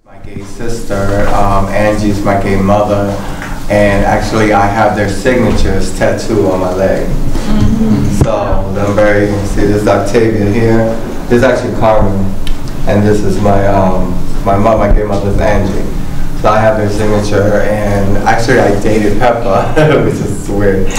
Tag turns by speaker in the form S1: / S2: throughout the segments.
S1: My gay sister, Angie's my gay mother, and actually I have their signatures tattooed on my leg. So I'm very, see this is Octavia here, this is actually Carmen, and this is my my gay mother's Angie. So I have their signature, and actually I dated Peppa, which is weird,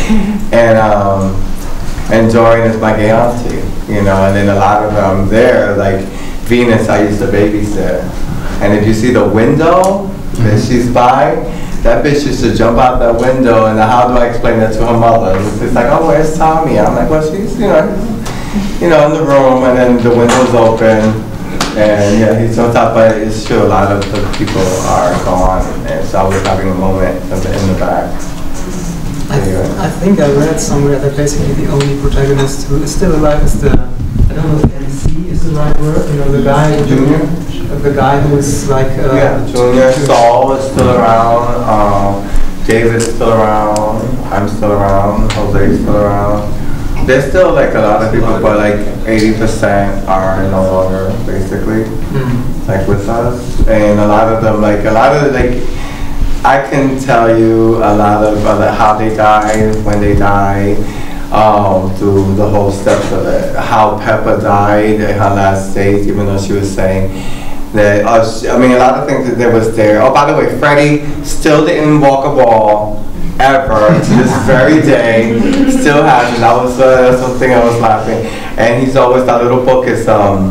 S1: and Doreen is my gay auntie, you know, and then a lot of them there, like Venus I used to babysit. And if you see the window that she's by, that bitch used to jump out that window, and how do I explain that to her mother? It's like, oh, where's Tommy? I'm like, well, she's, you know, in the room, and then the window's open, and yeah, he's on top, but it's true, a lot of the people are gone, and so I was having a moment in the back.
S2: I think I read somewhere that basically the only protagonist who is still alive is the, I don't know if MC is the right word, you know, the guy,
S1: Junior?
S2: The guy who is like...
S1: yeah, Junior, Saul is still around, David is still around, I'm still around, Jose is still around. There's still like a lot of people, but like 80% are no longer, basically, like with us. And a lot of them, like, I can tell you a lot of how they died, when they died, through the whole steps of it. How Peppa died in her last days, even though she was saying that, I mean, a lot of things that was there. Oh, by the way, Freddie still didn't walk a ball ever to this very day. Still hasn't. That was something I was laughing. And he's always, that little book is,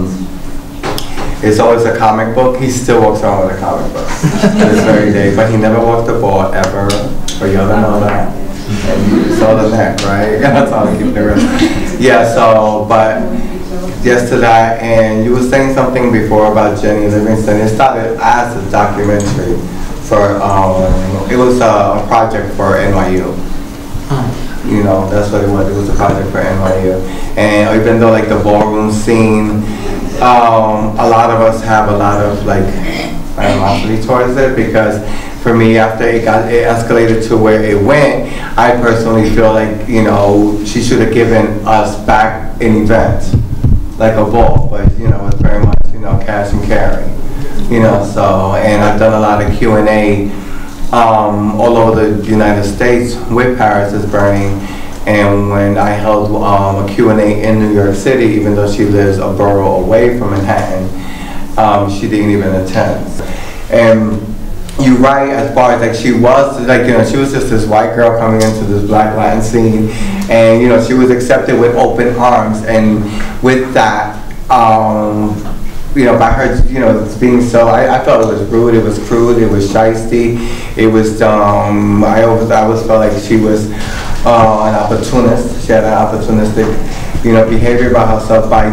S1: it's always a comic book. He still walks around with a comic book to this very day. But he never walked the ball ever, or you don't know that. And you saw the neck, right? That's how I keep it real. Yeah, so, but yes to that. And you were saying something before about Jenny Livingston. It started as a documentary for, it was a project for NYU. You know, that's what it was. It was a project for NYU. And even though like the ballroom scene, a lot of us have a lot of like animosity towards it, because for me, after it escalated to where it went, I personally feel like, you know, she should have given us back an event, like a ball, but you know, it's very much, you know, cash and carry, you know, so, and I've done a lot of Q&A all over the United States with Paris is Burning. And when I held a Q&A in New York City, even though she lives a borough away from Manhattan, she didn't even attend. And you're right, as far as like she was, like, you know, she was just this white girl coming into this Black Latin scene, and you know, she was accepted with open arms, and with that, you know, by her, you know, being so, I felt it was rude, it was crude, it was shiesty, it was, I always felt like she was an opportunist. She had an opportunistic, you know, behavior about herself by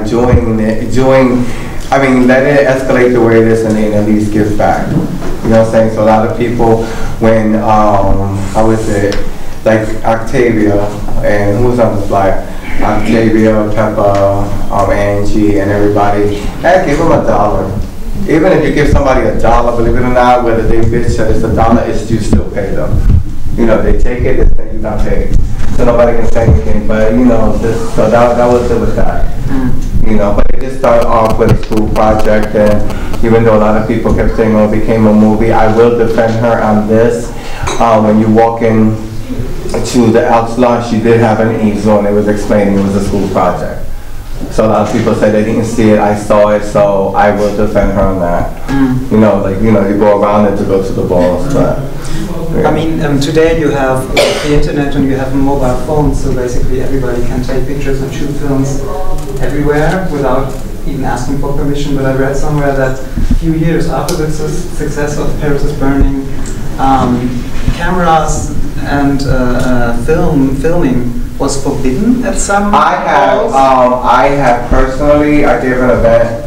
S1: I mean, let it escalate the way it is and then at least give back. You know what I'm saying? So a lot of people, when, how is it, like Octavia, and who was on the flyer? Octavia, Peppa, Angie, and everybody, hey, give them $1. Even if you give somebody $1, believe it or not, whether they bitch that it's $1, it's you still pay them. You know, they take it, it's you not paid. So nobody can say anything, but you know, so that was it with that. You know, but it just started off with a school project, and even though a lot of people kept saying, oh, it became a movie, I will defend her on this. When you walk in to the Elks Launch, she did have an easel, and it was explaining it was a school project. So a lot of people said they didn't see it, I saw it, so I will defend her on that. You know, like, you know, you go around it to go to the balls, but. Yeah.
S2: I mean, today you have the internet and you have mobile phones, so basically everybody can take pictures and shoot films everywhere without even asking for permission. But I read somewhere that a few years after the success of Paris is Burning, cameras and filming was forbidden at some halls.
S1: I have personally, I gave an event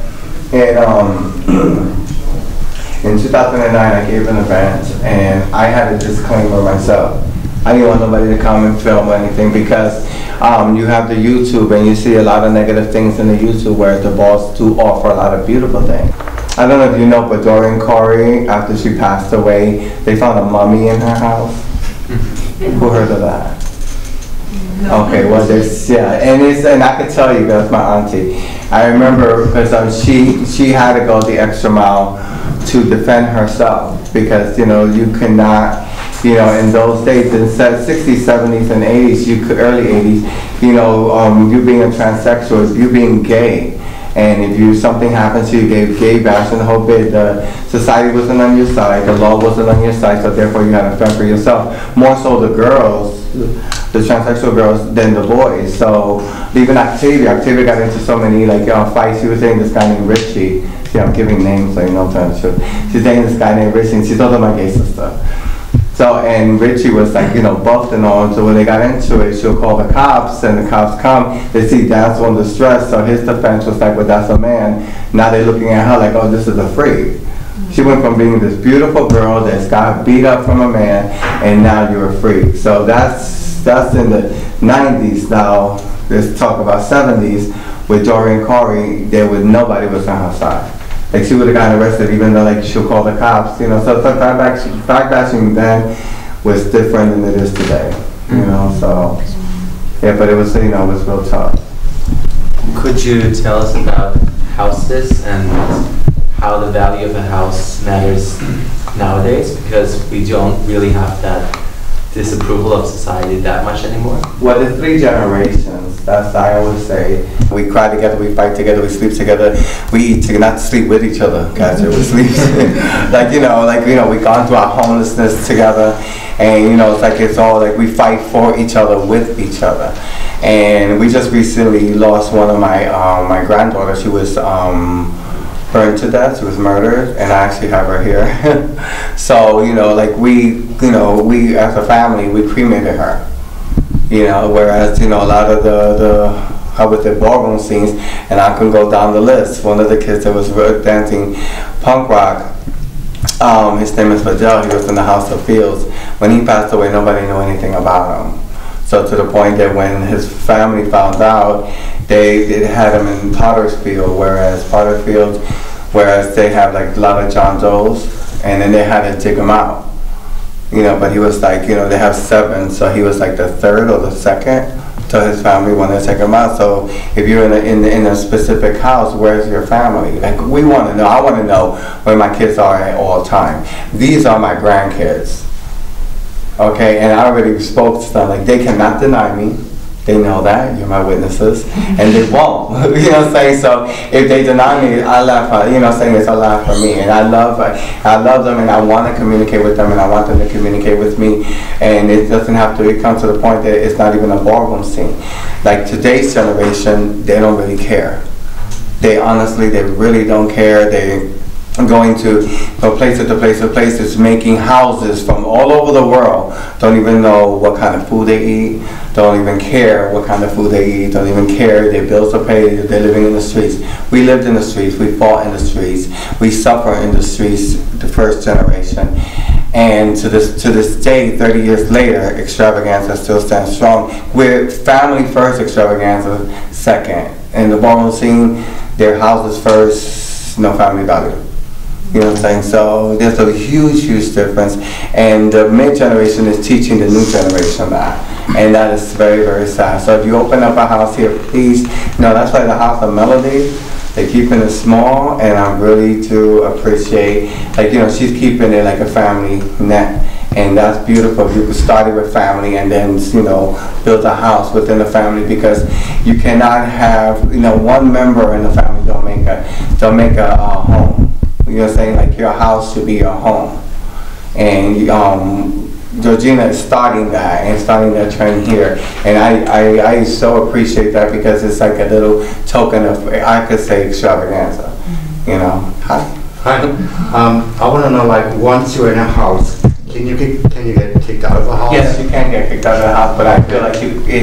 S1: in 2009, I gave an event, and I had a disclaimer myself. I didn't want nobody to come and film or anything, because you have the YouTube, and you see a lot of negative things in the YouTube, where the balls do offer a lot of beautiful things. I don't know if you know, but Doreen Corey, after she passed away, they found a mummy in her house. Who heard of that? Okay, well, there's, yeah, and I could tell you, that's my auntie. I remember because she had to go the extra mile to defend herself because, you know, you cannot, you know, in those days, in the 60s, 70s, and 80s, early 80s, you know, you being a transsexual, you being gay. And if something happens to you, gay bash and the whole bit, the society wasn't on your side, the law wasn't on your side, so therefore you had to fend for yourself. More so the girls, the transsexual girls, than the boys. So even Octavia got into so many like fights. She was dating this guy named Richie. See, I'm giving names so you know the truth. She's dating this guy named Richie, and she's also my gay sister. So, and Richie was like, you know, buffed and all, so when they got into it, she'll call the cops, and the cops come, they see Dad's under stress, so his defense was like, well, that's a man. Now they're looking at her like, oh, this is a freak. She went from being this beautiful girl that's got beat up from a man, and now you're a freak. So that's in the 90s now. Let's talk about 70s, with Doreen Corey, nobody was on her side. Like she would have gotten arrested even though like she'll call the cops, you know. So fact bashing then was different than it is today, you know. So yeah, but it was, you know, it was real tough.
S3: Could you tell us about houses and how the value of a house matters nowadays? Because we don't really have that disapproval of society that much anymore.
S1: Well, the 3 generations, that's I always say. We cry together, we fight together, we sleep together, we eat together, not sleep with each other, guys, we sleep. We've gone through our homelessness together, and you know, it's all like we fight for each other with each other. And we just recently lost one of my my granddaughters. She was burned to death. She was murdered, and I actually have her here. So, you know, like we as a family, we cremated her. You know, whereas, you know, a lot of how with the ballroom scenes, and I can go down the list. One of the kids that was dancing punk rock, his name is Fidel. He was in the House of Fields. When he passed away, nobody knew anything about him. So to the point that when his family found out, they had him in Potter's Field, whereas they have like a lot of John Doe's, and then they had to dig him out. You know, but he was like, you know, they have 7, so he was like the 3rd or the 2nd. So his family wanted to take him out. So if you're in a specific house, where's your family? Like we want to know. I want to know where my kids are at all time. These are my grandkids. Okay, and I already spoke to them. Like they cannot deny me. They know that, you're my witnesses, and they won't, you know what I'm saying? So if they deny me, I laugh, you know what I'm saying, it's a laugh for me, and I love them, and I want to communicate with them, and I want them to communicate with me, and it doesn't have to, it comes to the point that it's not even a ballroom scene. Like today's generation, they don't really care. They honestly, they really don't care. They going to place to places, making houses from all over the world, don't even know what kind of food they eat, don't even care what kind of food they eat, don't even care, their bills are paid, they're living in the streets. We lived in the streets, we fought in the streets, we suffer in the streets, the first generation. And to this day, 30 years later, extravaganza still stands strong. We're family first, extravaganza second. In the ballroom scene, their houses first, no family value. You know what I'm saying? So there's a huge, huge difference. And the mid-generation is teaching the new generation that. And that is very, very sad. So if you open up a house here, please, you know, that's why the House of Melody, they're keeping it small, and I really do appreciate, like, you know, she's keeping it like a family net. And that's beautiful. You could start it with family and then, you know, build a house within the family, because you cannot have, you know, one member in the family don't make a home. You know what I'm saying? Like your house should be your home. And Georgina is starting that trend here. And I so appreciate that, because it's like a little token of, I could say, extravaganza. You know? Hi.
S4: I want to know, like, once you're in a house, can you get kicked out of the house?
S1: Yes, you can get kicked out of the house, but I feel like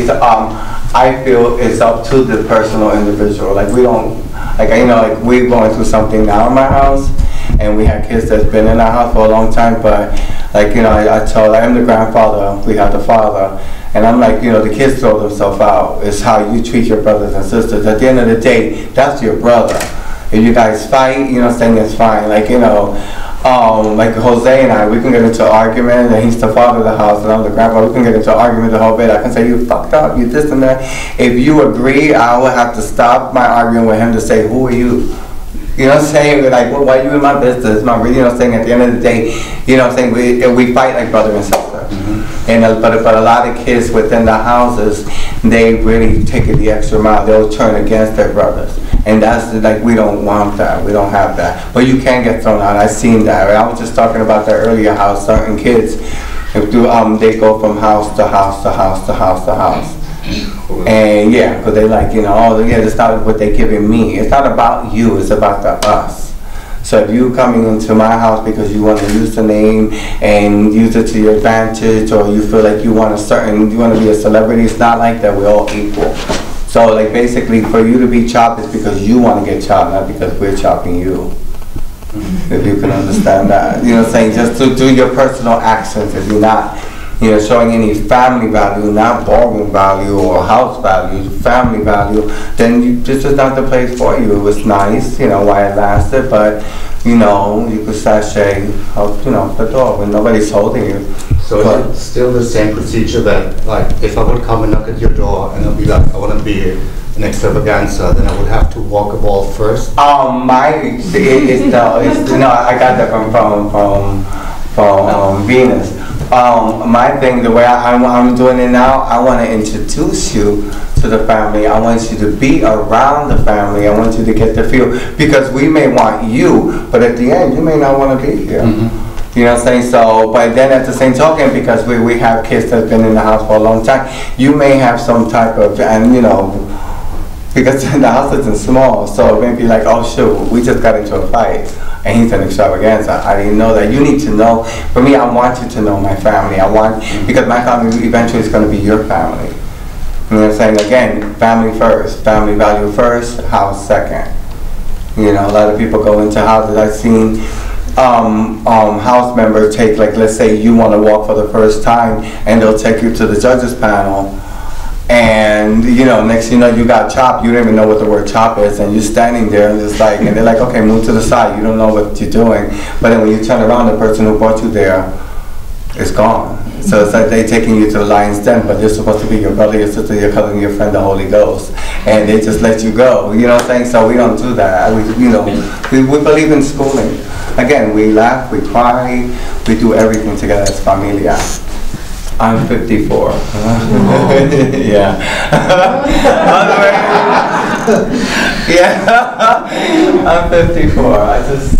S1: I feel it's up to the personal individual. Like we don't, like, you know, like we're going through something now in my house, and we have kids that's been in our house for a long time, but like, you know, I am the grandfather, we have the father, and I'm like, you know, the kids throw themselves out. It's how you treat your brothers and sisters. At the end of the day, that's your brother. If you guys fight, you know, saying it's fine. Like, you know, like Jose and I, we can get into an argument, and he's the father of the house, and I'm the grandpa. We can get into an argument the whole bit. I can say, you fucked up, you this and that. If you agree, I will have to stop my arguing with him to say, who are you? You know what I'm saying? We're like, well, why are you in my business? You know what I'm saying? At the end of the day, you know what I'm saying? We fight like brother and sister. And but a lot of kids within the houses, they really take it the extra mile. They'll turn against their brothers. And that's like, we don't want that. We don't have that. But you can get thrown out. I've seen that. I was just talking about that earlier, how certain kids, they go from house to house to house to house to house. And yeah, because they like, you know, oh yeah, it's not what they're giving me. It's not about you, it's about the us. So if you coming into my house because you want to use the name and use it to your advantage, or you feel like you want to be a celebrity, it's not like that. We're all equal. So like basically for you to be chopped is because you want to get chopped, not because we're chopping you. If you can understand that. You know what I'm saying? Just to do your personal actions. If you're not, you know, showing any family value, not ballroom value or house value, family value, then this is not the place for you. It was nice, you know, while it lasted, but, you know, you could sashay out, you know, the door when nobody's holding you.
S4: So is it still the same procedure that, like, if I would come and knock at your door and I'll be like, I want to be an extravaganza, then I would have to walk a ball first?
S1: I got that from Venus. My thing, the way I'm doing it now, I want to introduce you to the family. I want you to be around the family. I want you to get the feel, because we may want you, but at the end, you may not want to be here. Mm-hmm. You know what I'm saying? So, but then at the same token, because we have kids that's been in the house for a long time, you may have some type of, and you know, because the house isn't small, so it may be like, oh shoot, we just got into a fight, and he's an extravaganza. I didn't know that. You need to know. For me, I want you to know my family. Because my family eventually is going to be your family. You know what I'm saying? Again, family first, family value first, house second. You know, a lot of people go into houses. I've seen house members take, like, let's say you want to walk for the first time, and they'll take you to the judges panel. And you know, next you know, you got chopped. You don't even know what the word chop is, and you're standing there and just like, and they're like, okay, move to the side. You don't know what you're doing, but then when you turn around, the person who brought you there is gone. So it's like they taking you to the lion's den, but they're supposed to be your brother, your sister, your cousin, your friend, the Holy Ghost, and they just let you go. You know what I'm saying? So we don't do that. We believe in schooling. Again, we laugh, we cry, we do everything together as familia. I'm 54. Yeah. Yeah. I'm 54. I just.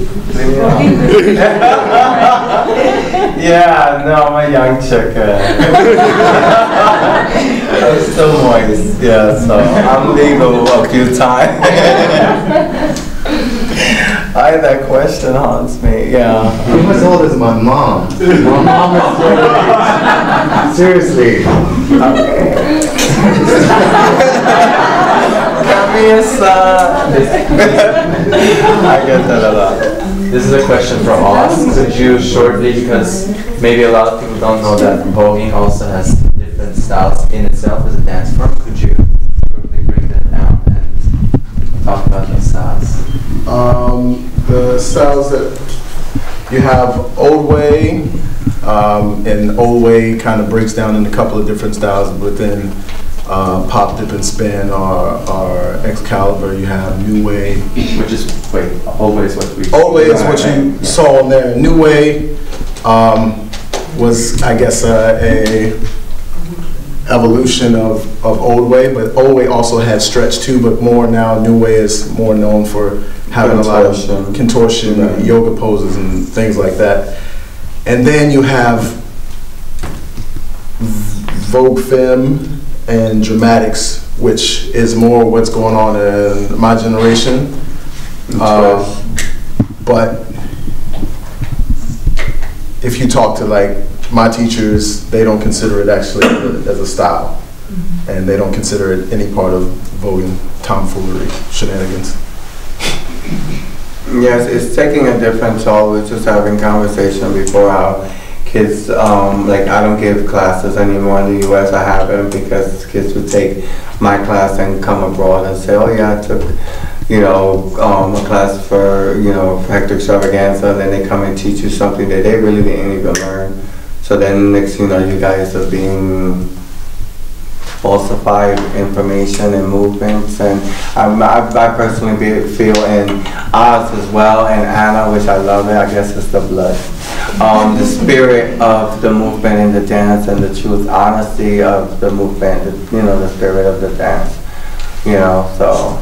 S1: Yeah, no, I'm a young chicken. I'm still moist. Yeah, so I'm legal a few times. That question haunts me, yeah.
S4: I'm as old as my mom. My mom is 30. Seriously.
S1: Okay. Got me a son. I get that a lot.
S3: This is a question from us. Could you shortly, because maybe a lot of people don't know that voguing also has different styles in itself as a dance form, could you shortly break that down and talk about those styles?
S5: The styles that you have Old Way, and Old Way kind of breaks down in a couple of different styles within Pop, Dip, and Spin or Excalibur. You have New Way.
S3: Which is, wait, Old Way is what we...
S5: Old Way is what you saw in there. New Way was, I guess, a evolution of Old Way, but Old Way also had stretch too, but more now New Way is more known for having a lot of contortion, right, yoga poses and things like that. And then you have Vogue Femme and Dramatics, which is more what's going on in my generation. But if you talk to like my teachers, they don't consider it actually as a style, and they don't consider it any part of voguing tomfoolery shenanigans.
S1: Yes, it's taking a different toll. We were just having conversation before how kids, like I don't give classes anymore in the US. I haven't, because kids would take my class and come abroad and say, oh yeah, I took you know, a class for, you know, Hector Extravaganza, and then they come and teach you something that they really didn't even learn. So then next you know, you guys are being falsified information and movements, and I personally feel in Oz as well, and Anna, which I love it, I guess it's the blood. The spirit of the movement and the dance and the truth, honesty of the movement, you know, the spirit of the dance, you know, so.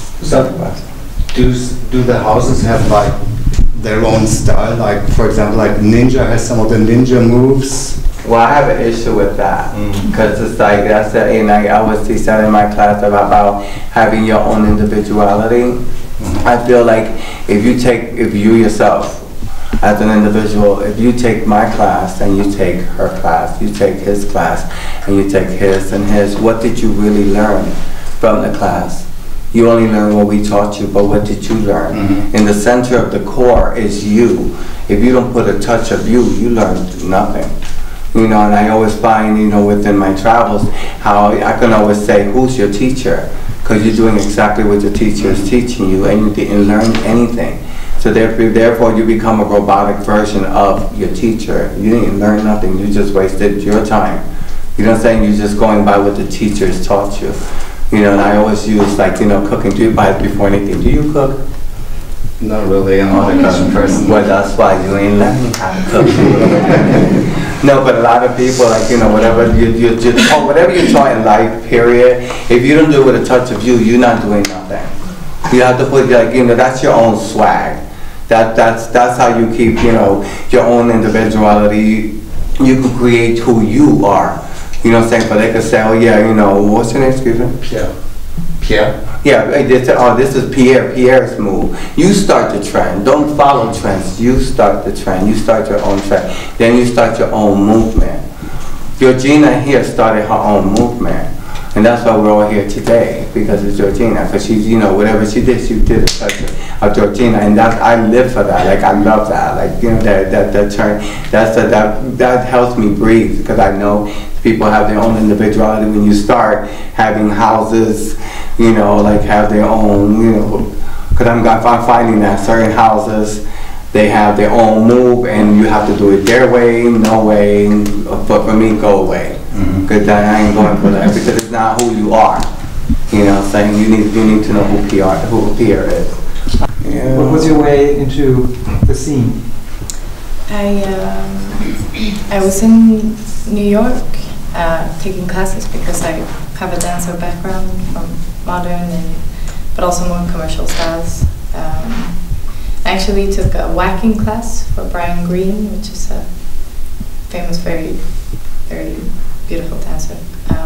S4: Do the houses have like their own style? Like, for example, like Ninja has some of the ninja moves.
S1: Well, I have an issue with that, because it's like, that's the, and I always teach that in my class about having your own individuality. I feel like if you yourself, as an individual, if you take my class and you take her class, you take his class and you take his and his, what did you really learn from the class? You only learn what we taught you, but what did you learn? In the center of the core is you. If you don't put a touch of you, you learn nothing. You know, and I always find, you know, within my travels, how I can always say, who's your teacher? Because you're doing exactly what your teacher is teaching you, and you didn't learn anything. So therefore, you become a robotic version of your teacher. You didn't learn nothing. You just wasted your time. You know what I'm saying? You're just going by what the teachers taught you. You know, and I always use, like, you know, cooking. Do you buy it before anything? Do you cook?
S4: Not really, I'm not a cooking person.
S1: Well, that's why you ain't learning how to cook. No, but a lot of people, like, you know, whatever whatever you taught in life, period, if you don't do it with a touch of you, you're not doing nothing. You have to put, like, you know, that's your own swag. That's how you keep, you know, your own individuality. You can create who you are. You know what I'm saying? But they could say, oh yeah, you know, what's your name, excuse me?
S4: Pierre. Pierre?
S1: Yeah, this is Pierre's move. You start the trend. Don't follow trends. You start the trend. You start your own trend. Then you start your own movement. Georgina here started her own movement. And that's why we're all here today, because it's Georgina. Because she's, you know, whatever she did a touch of Georgina. And that, I live for that. Like, I love that. Like, you know, that turn, that helps me breathe, because I know people have their own individuality. When you start having houses, you know, like have their own, you know, because I'm finding that certain houses, they have their own move, and you have to do it their way, no way, but for me, go away. Because I ain't going for that, because it's not who you are. You know what I'm saying? You need to know who Pierre is. Yeah.
S2: What was your way into the scene?
S6: I was in New York taking classes because I have a dancer background from modern but also more commercial styles. I actually took a whacking class for Brian Green, which is a famous, very, very beautiful dancer.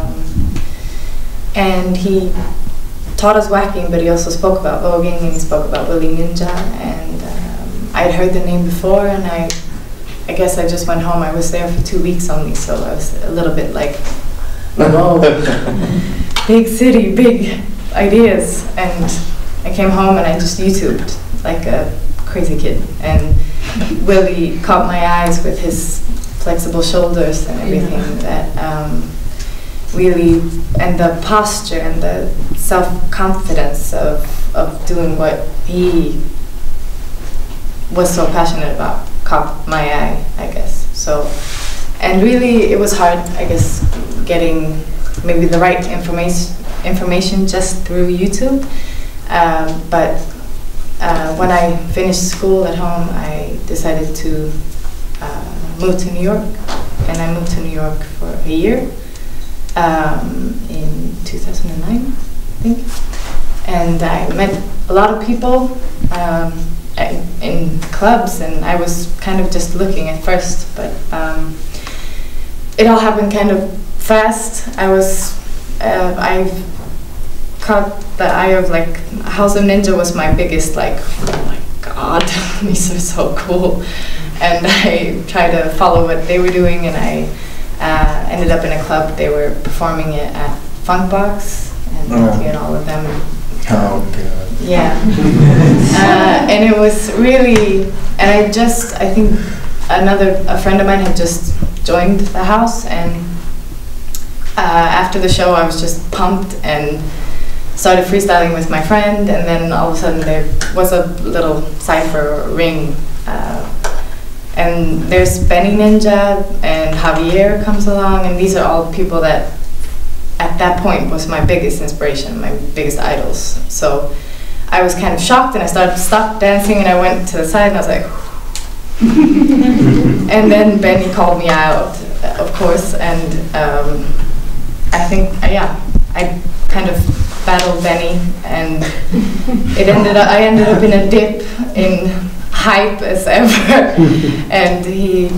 S6: And he taught us whacking, but he also spoke about voguing, and he spoke about Willie Ninja, and I'd heard the name before, and I guess I just went home. I was there for 2 weeks only, so I was a little bit like, whoa, big city, big ideas. And I came home and I just YouTubed like a crazy kid. And Willie caught my eyes with his flexible shoulders and everything that really, and the posture and the self-confidence of doing what he was so passionate about caught my eye, I guess. So, and really it was hard, I guess, getting maybe the right information just through YouTube. But when I finished school at home, I decided to move to New York, and I moved to New York for a year in 2009, I think. And I met a lot of people in clubs, and I was kind of just looking at first, but it all happened kind of fast. I caught the eye of, like, House of Ninja was my biggest, like, oh my god, these are so cool. And I tried to follow what they were doing, and I ended up in a club. They were performing it at Funkbox and all of them.
S5: Oh god.
S6: Yeah. And it was really, and I think a friend of mine had just joined the house, and after the show I was just pumped and started freestyling with my friend, and then all of a sudden there was a little cipher ring. And there's Benny Ninja and Javier comes along, and these are all people that at that point was my biggest inspiration, my biggest idols. So I was kind of shocked, and I stopped dancing, and I went to the side, and I was like, and then Benny called me out, of course, and I think, I kind of battled Benny, and I ended up in a dip in hype as ever, and he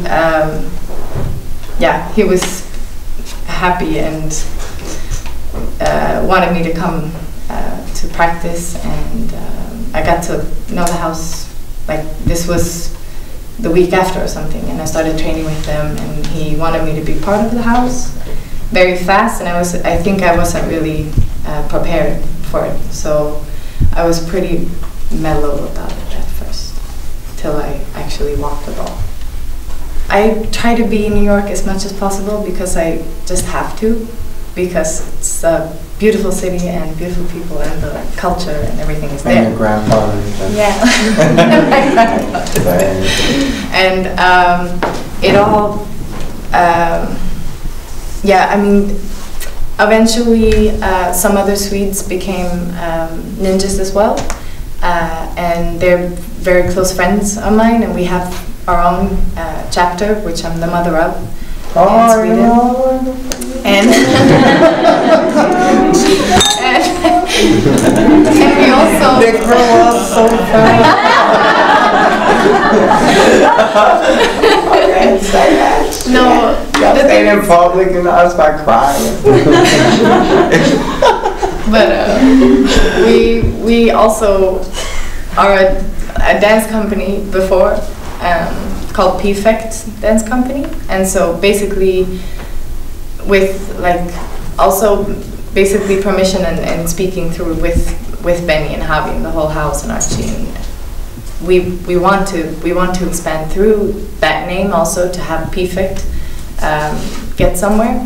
S6: was happy and wanted me to come to practice, and I got to know the house, like this was the week after or something, and I started training with them, and he wanted me to be part of the house very fast, and I think I wasn't really prepared for it, so I was pretty mellow about it at first, till I actually walked the ball. I try to be in New York as much as possible because I just have to, because it's a beautiful city and beautiful people, and the culture and everything is there.
S1: And your grandfather.
S6: Yeah. And it all, I mean, eventually some other Swedes became ninjas as well, and they're very close friends of mine, and we have our own chapter, which I'm the mother of in Sweden. And and we also
S1: They grow up so fast.
S6: No,
S1: Yeah,
S6: the
S1: staying
S6: thing
S1: in
S6: is-
S1: public and I start crying.
S6: But we also are a dance company before called P-Fect Dance Company, and so basically with like also basically permission and speaking through with Benny and Javi and the whole house and Archie, and we want to expand through that name also to have P-Fect get somewhere,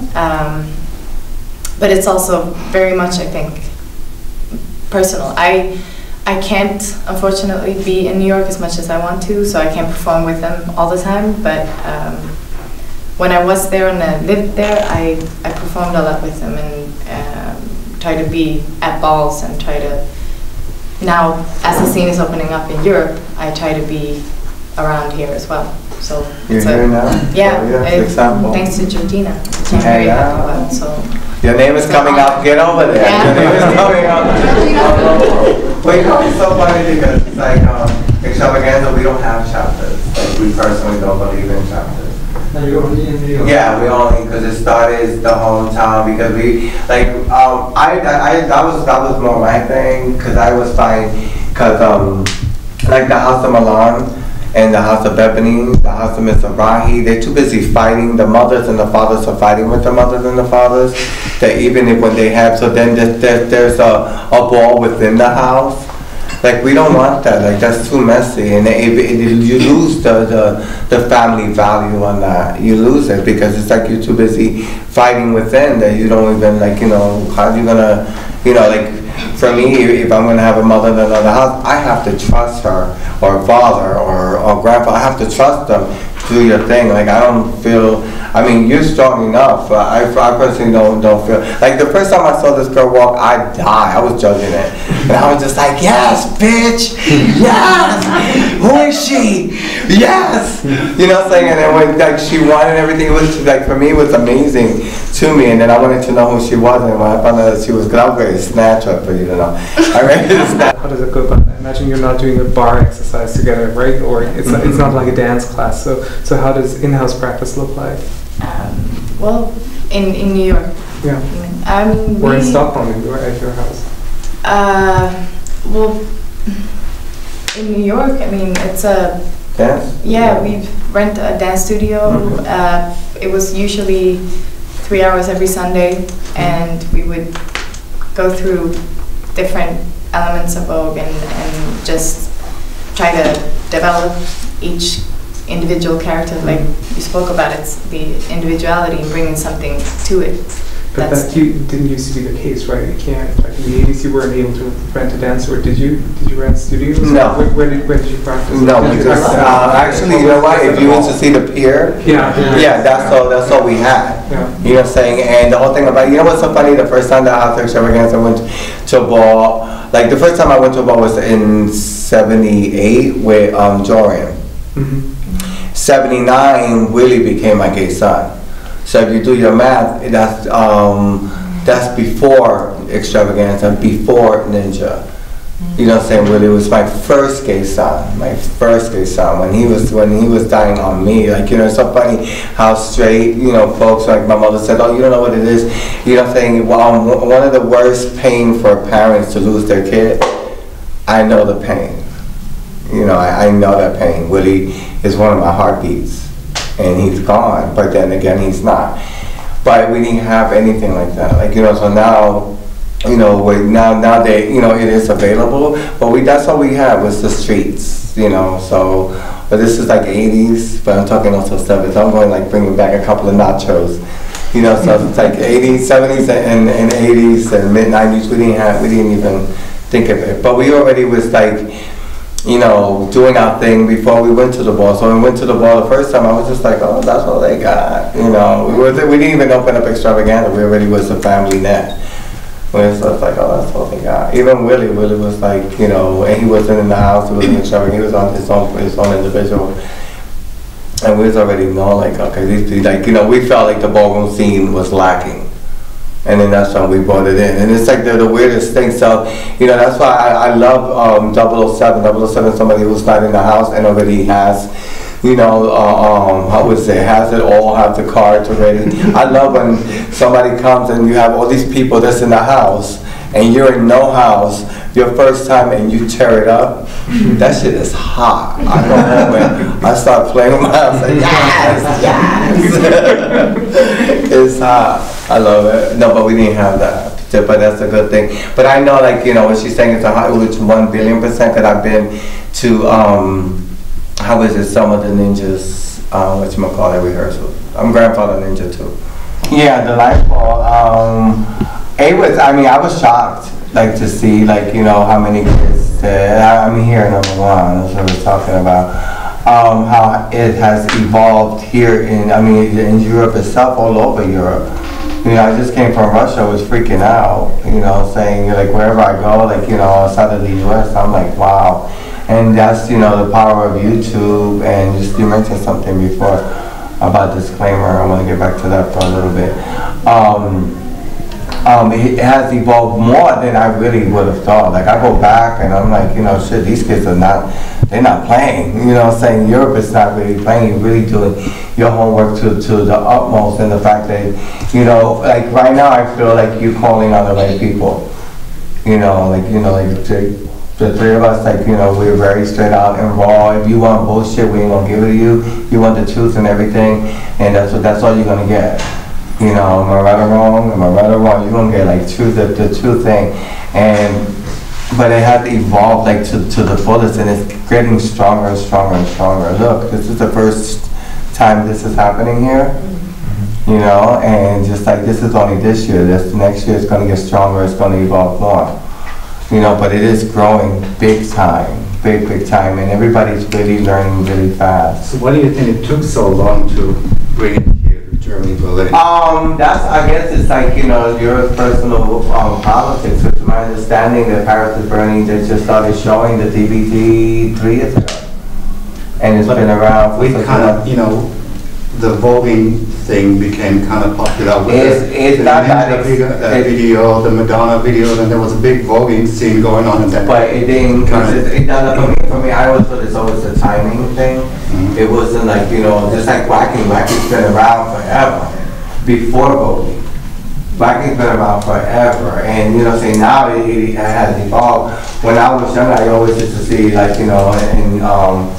S6: but it's also very much, I think, personal. I can't, unfortunately, be in New York as much as I want to, so I can't perform with them all the time, but when I was there and I lived there, I performed a lot with them, and try to be at balls, and try to, now as the scene is opening up in Europe, I try to be around here as well. So
S1: You're
S6: it's
S1: here now?
S6: Yeah,
S1: So, yeah, example.
S6: thanks to Georgina, which I'm
S1: Yeah,
S6: very
S1: yeah.
S6: happy about. So
S1: Your name is coming up. Get over there.
S6: Yeah.
S1: Your name is coming up. But you know, it's so funny because it's like Extravaganza, we don't have chapters. Like we personally don't believe in chapters.
S2: Are you only in New York?
S1: Yeah, we only because it started the hometown, because we like that was more my thing, because I was fine, because like the House of Milan and the House of Ebony, the House of Mr. Rahi, they're too busy fighting. The mothers and the fathers are fighting with the mothers and the fathers. That even if when they have, so then there's a ball within the house. Like we don't want that. Like that's too messy, and you lose the family value on that. You lose it because it's like you're too busy fighting within that you don't even like. How are you gonna, like. For me, if I'm going to have a mother in another house, I have to trust her, or father, or grandpa. I have to trust them to do your thing. Like I don't feel. I mean, you're strong enough. I personally don't feel. Like the first time I saw this girl walk, I died. I was judging it, and I was just like, yes, bitch, yes. Who is she? Yes. You know what I'm saying? And then when like she won and everything, it was like for me, it was amazing to me. And then I wanted to know who she was, and when I found out that she was good, I was ready to snatch her for you to know. I ready to snatch.
S7: How does it go about that? I imagine you're not doing a bar exercise together, right? Or it's not like a dance class. So how does in-house practice look like?
S6: well, in New York.
S7: Yeah.
S6: We're
S7: in Stockholm at your house.
S6: Well, in New York, I mean, it's a
S1: Dance?
S6: yeah. We rent a dance studio. It was usually 3 hours every Sunday, and we would go through different elements of Vogue and just try to develop each individual character. Like you spoke about, it's the individuality and bringing something to it.
S7: But
S6: That's-
S7: that didn't used to be the case, right? You can't, like in the 80s, you weren't able to rent a dance, or did you? Did you rent studios?
S1: No.
S7: Where did you practice?
S1: No,
S7: Did you
S1: because
S7: practice?
S1: actually, you know what? If you went to see the pier,
S7: Yeah.
S1: yeah, that's all we had.
S7: Yeah.
S1: You know what I'm saying? And the whole thing about, you know what's so funny? The first time that After Extravaganza went to a ball, like the first time I went to a ball was in 78 with Joran.
S7: Mhm.
S1: 79, Willie became my gay son. So if you do your math, that's before Extravaganza, before Ninja. You know what I'm saying? Willie was my first gay son, when he was dying on me. Like, you know, it's so funny how straight, you know, folks, like my mother said, oh, you don't know what it is. You know what I'm saying? One of the worst pain for parents to lose their kid, I know the pain. You know, I know that pain. Willie is one of my heartbeats, and he's gone, but then again, he's not. But we didn't have anything like that. Like, you know, so now, you know, now they, you know, it is available, but that's all we had was the streets, you know, so, but this is like 80s, but I'm talking also 70s. I'm going like bringing back a couple of nachos, you know, so it's like 80s, 70s, and 80s, and mid-90s, we didn't even think of it. But we already was like, you know, doing our thing before we went to the ball. So when we went to the ball the first time, I was just like, oh, that's all they got. You know, we didn't even open up Extravaganza. We already was a family net. So it's like, oh, that's all they got. Even Willie was like, you know, and he wasn't in the house. He was in Extravaganza. He was on his own individual. And we was already know, like, okay, like, you know, we felt like the ballroom scene was lacking. And then that's when we brought it in. And it's like the weirdest thing. So, you know, that's why I love 007. 007, somebody who's not in the house and already has, you know, how would say, has it all, have the cards already. I love when somebody comes and you have all these people that's in the house and you're in no house, your first time, and you tear it up. That shit is hot. I go home and I start playing with my house like, yes. It's hot. I love it. No, but we didn't have that. But that's a good thing. But I know, like, you know, what she's saying is a hot, which 1,000,000,000%, because I've been to, how is it, some of the ninjas, whatchamacallit, rehearsals. I'm grandfather ninja too. Yeah, the light ball. It was, I mean, I was shocked, like, to see, like, you know, how many kids, I'm here, number one, that's what we're talking about. How it has evolved here in Europe itself, all over Europe. You know, I just came from Russia, I was freaking out, you know, saying, like, wherever I go, like, you know, outside of the US, I'm like, wow. And that's, you know, the power of YouTube, and just, you mentioned something before about disclaimer, I want to get back to that for a little bit. It has evolved more than I really would have thought. Like, I go back and I'm like, you know, shit, these kids are not, they're not playing. You know what I'm saying? Europe is not really playing. You're really doing your homework to the utmost, and the fact that, you know, like right now I feel like you're calling on the right people. You know, like the three of us, like, you know, we're very straight out and raw. If you want bullshit, we ain't gonna give it to you. You want the truth and everything, and that's all you're gonna get. You know, am I right or wrong? Am I right or wrong? You're gonna get like the true thing. But it has evolved like to the fullest, and it's getting stronger and stronger and stronger. Look, this is the first time this is happening here. You know, and just like this is only this year. This next year it's gonna get stronger. It's gonna evolve more. You know, but it is growing big time, big time, and everybody's really learning really fast.
S4: So why do you think it took so long to bring it here to Germany, Berlin?
S1: I guess it's like, you know, your personal politics. It's my understanding that Paris is Burning, they just started showing the DVD 3 years ago. And it's been around for
S4: We kind of, you know, the voguing thing became kind of popular with
S1: It's not that
S4: video, the Madonna video, and there was a big voguing scene going on in that.
S1: But it didn't, for me, I always thought it's always a timing thing. Mm-hmm. It wasn't like, you know, just like Wacking's been around forever, before voguing. Wacking's been around forever, and, you know, say now it has evolved. When I was young, I always used to see, like, you know,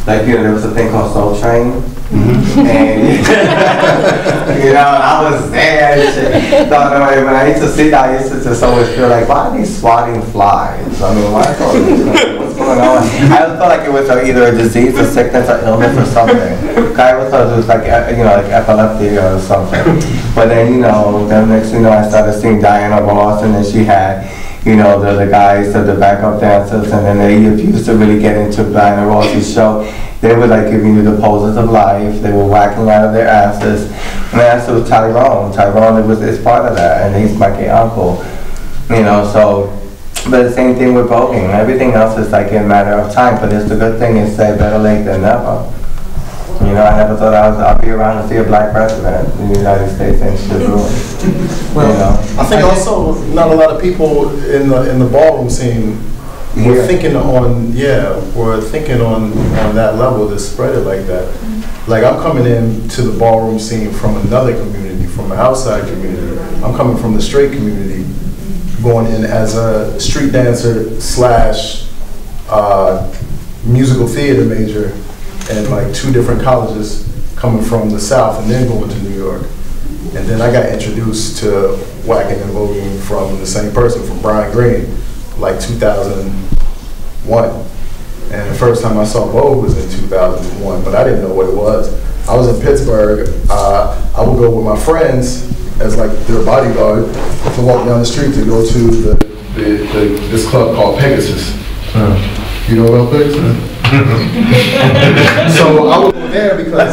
S1: like, you know, there was a thing called Soul Train. And, you know, I was there and shit. So, when I used to see that, I used to just always feel like, why are these swatting flies? I mean, what's going on? I always felt like it was either a disease, a sickness, or illness, or something. I always thought it was like, you know, like epilepsy or something. But then, you know, then next thing you know, I started seeing Diana Ross, and then she had, you know, the guys, the backup dancers, and then they used to really get into Diana Ross's show. They were like giving you the poses of life. They were whacking out of their asses. And that's with Tyrone. Tyrone is part of that, and he's my gay uncle. You know, so, but the same thing with voguing. Everything else is like a matter of time, but it's the good thing is say better late than never. You know, I never thought I'd be around to see a black president in the United States and shit ruined.
S5: Well,
S1: you know?
S5: I think also not a lot of people in the ballroom scene were thinking on that level to spread it like that. Like, I'm coming in to the ballroom scene from another community, from an outside community. I'm coming from the straight community, going in as a street dancer slash musical theater major in like 2 different colleges, coming from the South and then going to New York. And then I got introduced to whacking and voguing from the same person, from Brian Green, like 2001. And the first time I saw Vogue was in 2001, but I didn't know what it was. I was in Pittsburgh. I would go with my friends as like their bodyguard to walk down the street to go to this club called Pegasus. You know about Pegasus? So I would go there because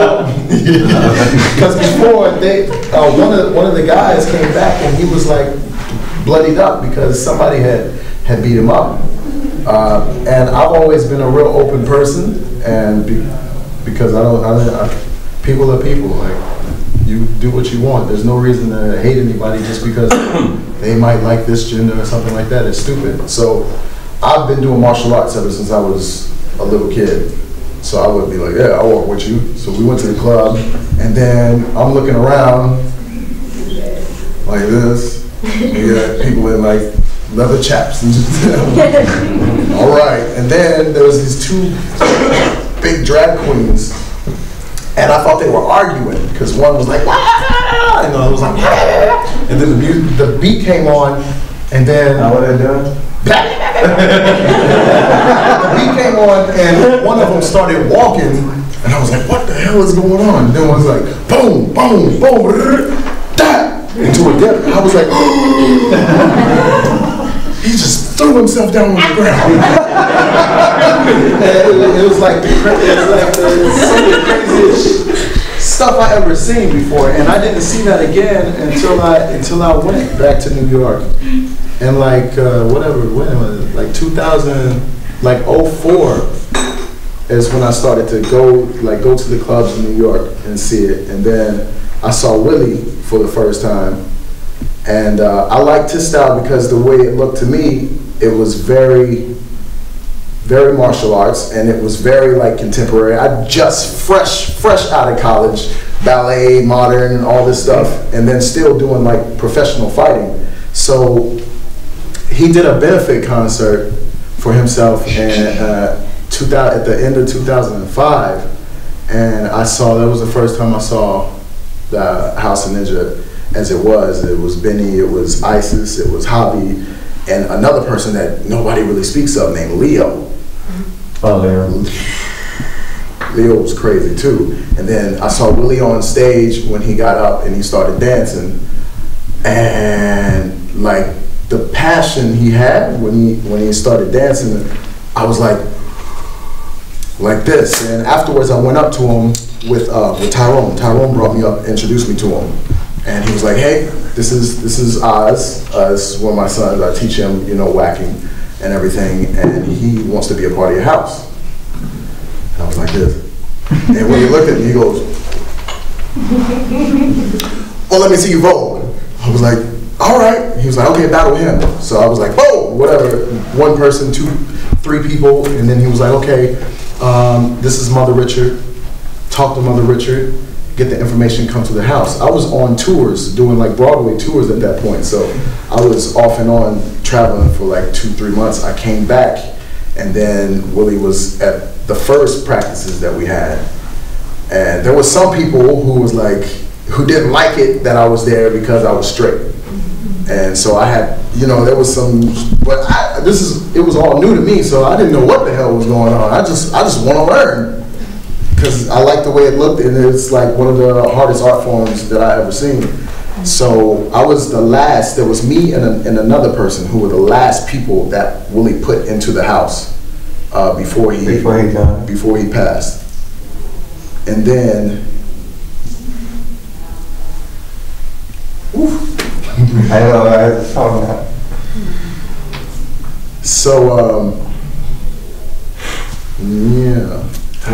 S5: before they, one of the guys came back and he was like bloodied up because somebody had beat him up. And I've always been a real open person, and because people are people. Like, you do what you want. There's no reason to hate anybody just because they might like this gender or something like that. It's stupid. So I've been doing martial arts ever since I was a little kid. So I would be like, yeah, I'll walk with you. So we went to the club, and then I'm looking around like this. You got people in like leather chaps and just, all right. And then there was these 2 big drag queens, and I thought they were arguing because one was like, wah! And the other was like, wah! And then the beat came on, and then
S1: what are they doing?
S5: The beat came on, and one of them started walking, and I was like, what the hell is going on? And then one was like, boom, boom, boom, da, into a dip. I was like, he just threw himself down on the ground. It was like some of the craziest stuff I ever seen before, and I didn't see that again until I went back to New York. And like, when was it? Like 04 is when I started to go to the clubs in New York and see it. And then I saw Willie for the first time. And I liked his style because the way it looked to me, it was very, very martial arts, and it was very like contemporary. I just fresh out of college, ballet, modern, all this stuff, and then still doing like professional fighting. So he did a benefit concert for himself at the end of 2005, and that was the first time I saw the House of Ninja as it was. It was Benny, it was Isis, it was Hobby, and another person that nobody really speaks of named Leo.
S1: Oh, Leo.
S5: Leo was crazy too. And then I saw Willie on stage when he got up and he started dancing, and like the passion he had when he started dancing, I was like this. And afterwards I went up to him with Tyrone. Tyrone brought me up, introduced me to him. And he was like, hey, this is Oz. This is one of my sons. I teach him, whacking and everything, and he wants to be a part of your house. And I was like this. And when he looked at me, he goes, well, let me see you Vogue. I was like, all right. He was like, okay, battle him. So I was like, oh, whatever. 1 person, 2, 3 people. And then he was like, okay, this is Mother Richard. Talk to Mother Richard. Get the information, come to the house. I was on tours, doing like Broadway tours at that point. So I was off and on traveling for like 2-3 months. I came back And then Willie was at the first practices that we had. And there was some people who was like, who didn't like it that I was there because I was straight. And so I had, you know, there was some, but it was all new to me, so I didn't know what the hell was going on. I just want to learn, because I like the way it looked, and it's like one of the hardest art forms that I ever seen. So I was the last, there was me and another person who were the last people that Willie put into the house before he passed. And then,
S1: I know, I saw that.
S5: So, yeah.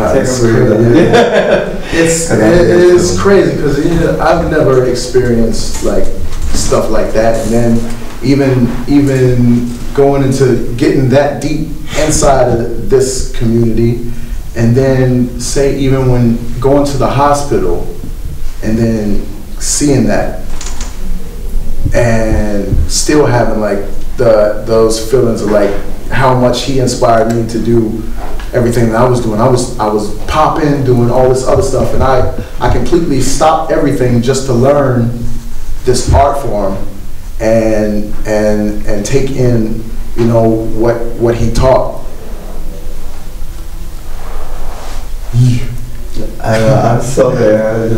S5: It's crazy because I've never experienced like stuff like that, and then even going into getting that deep inside of this community, and then say even when going to the hospital and then seeing that and still having like those feelings of like how much he inspired me to do everything that I was doing. I was popping, doing all this other stuff, and I completely stopped everything just to learn this art form and take in, you know, what he taught.
S1: I'm so there.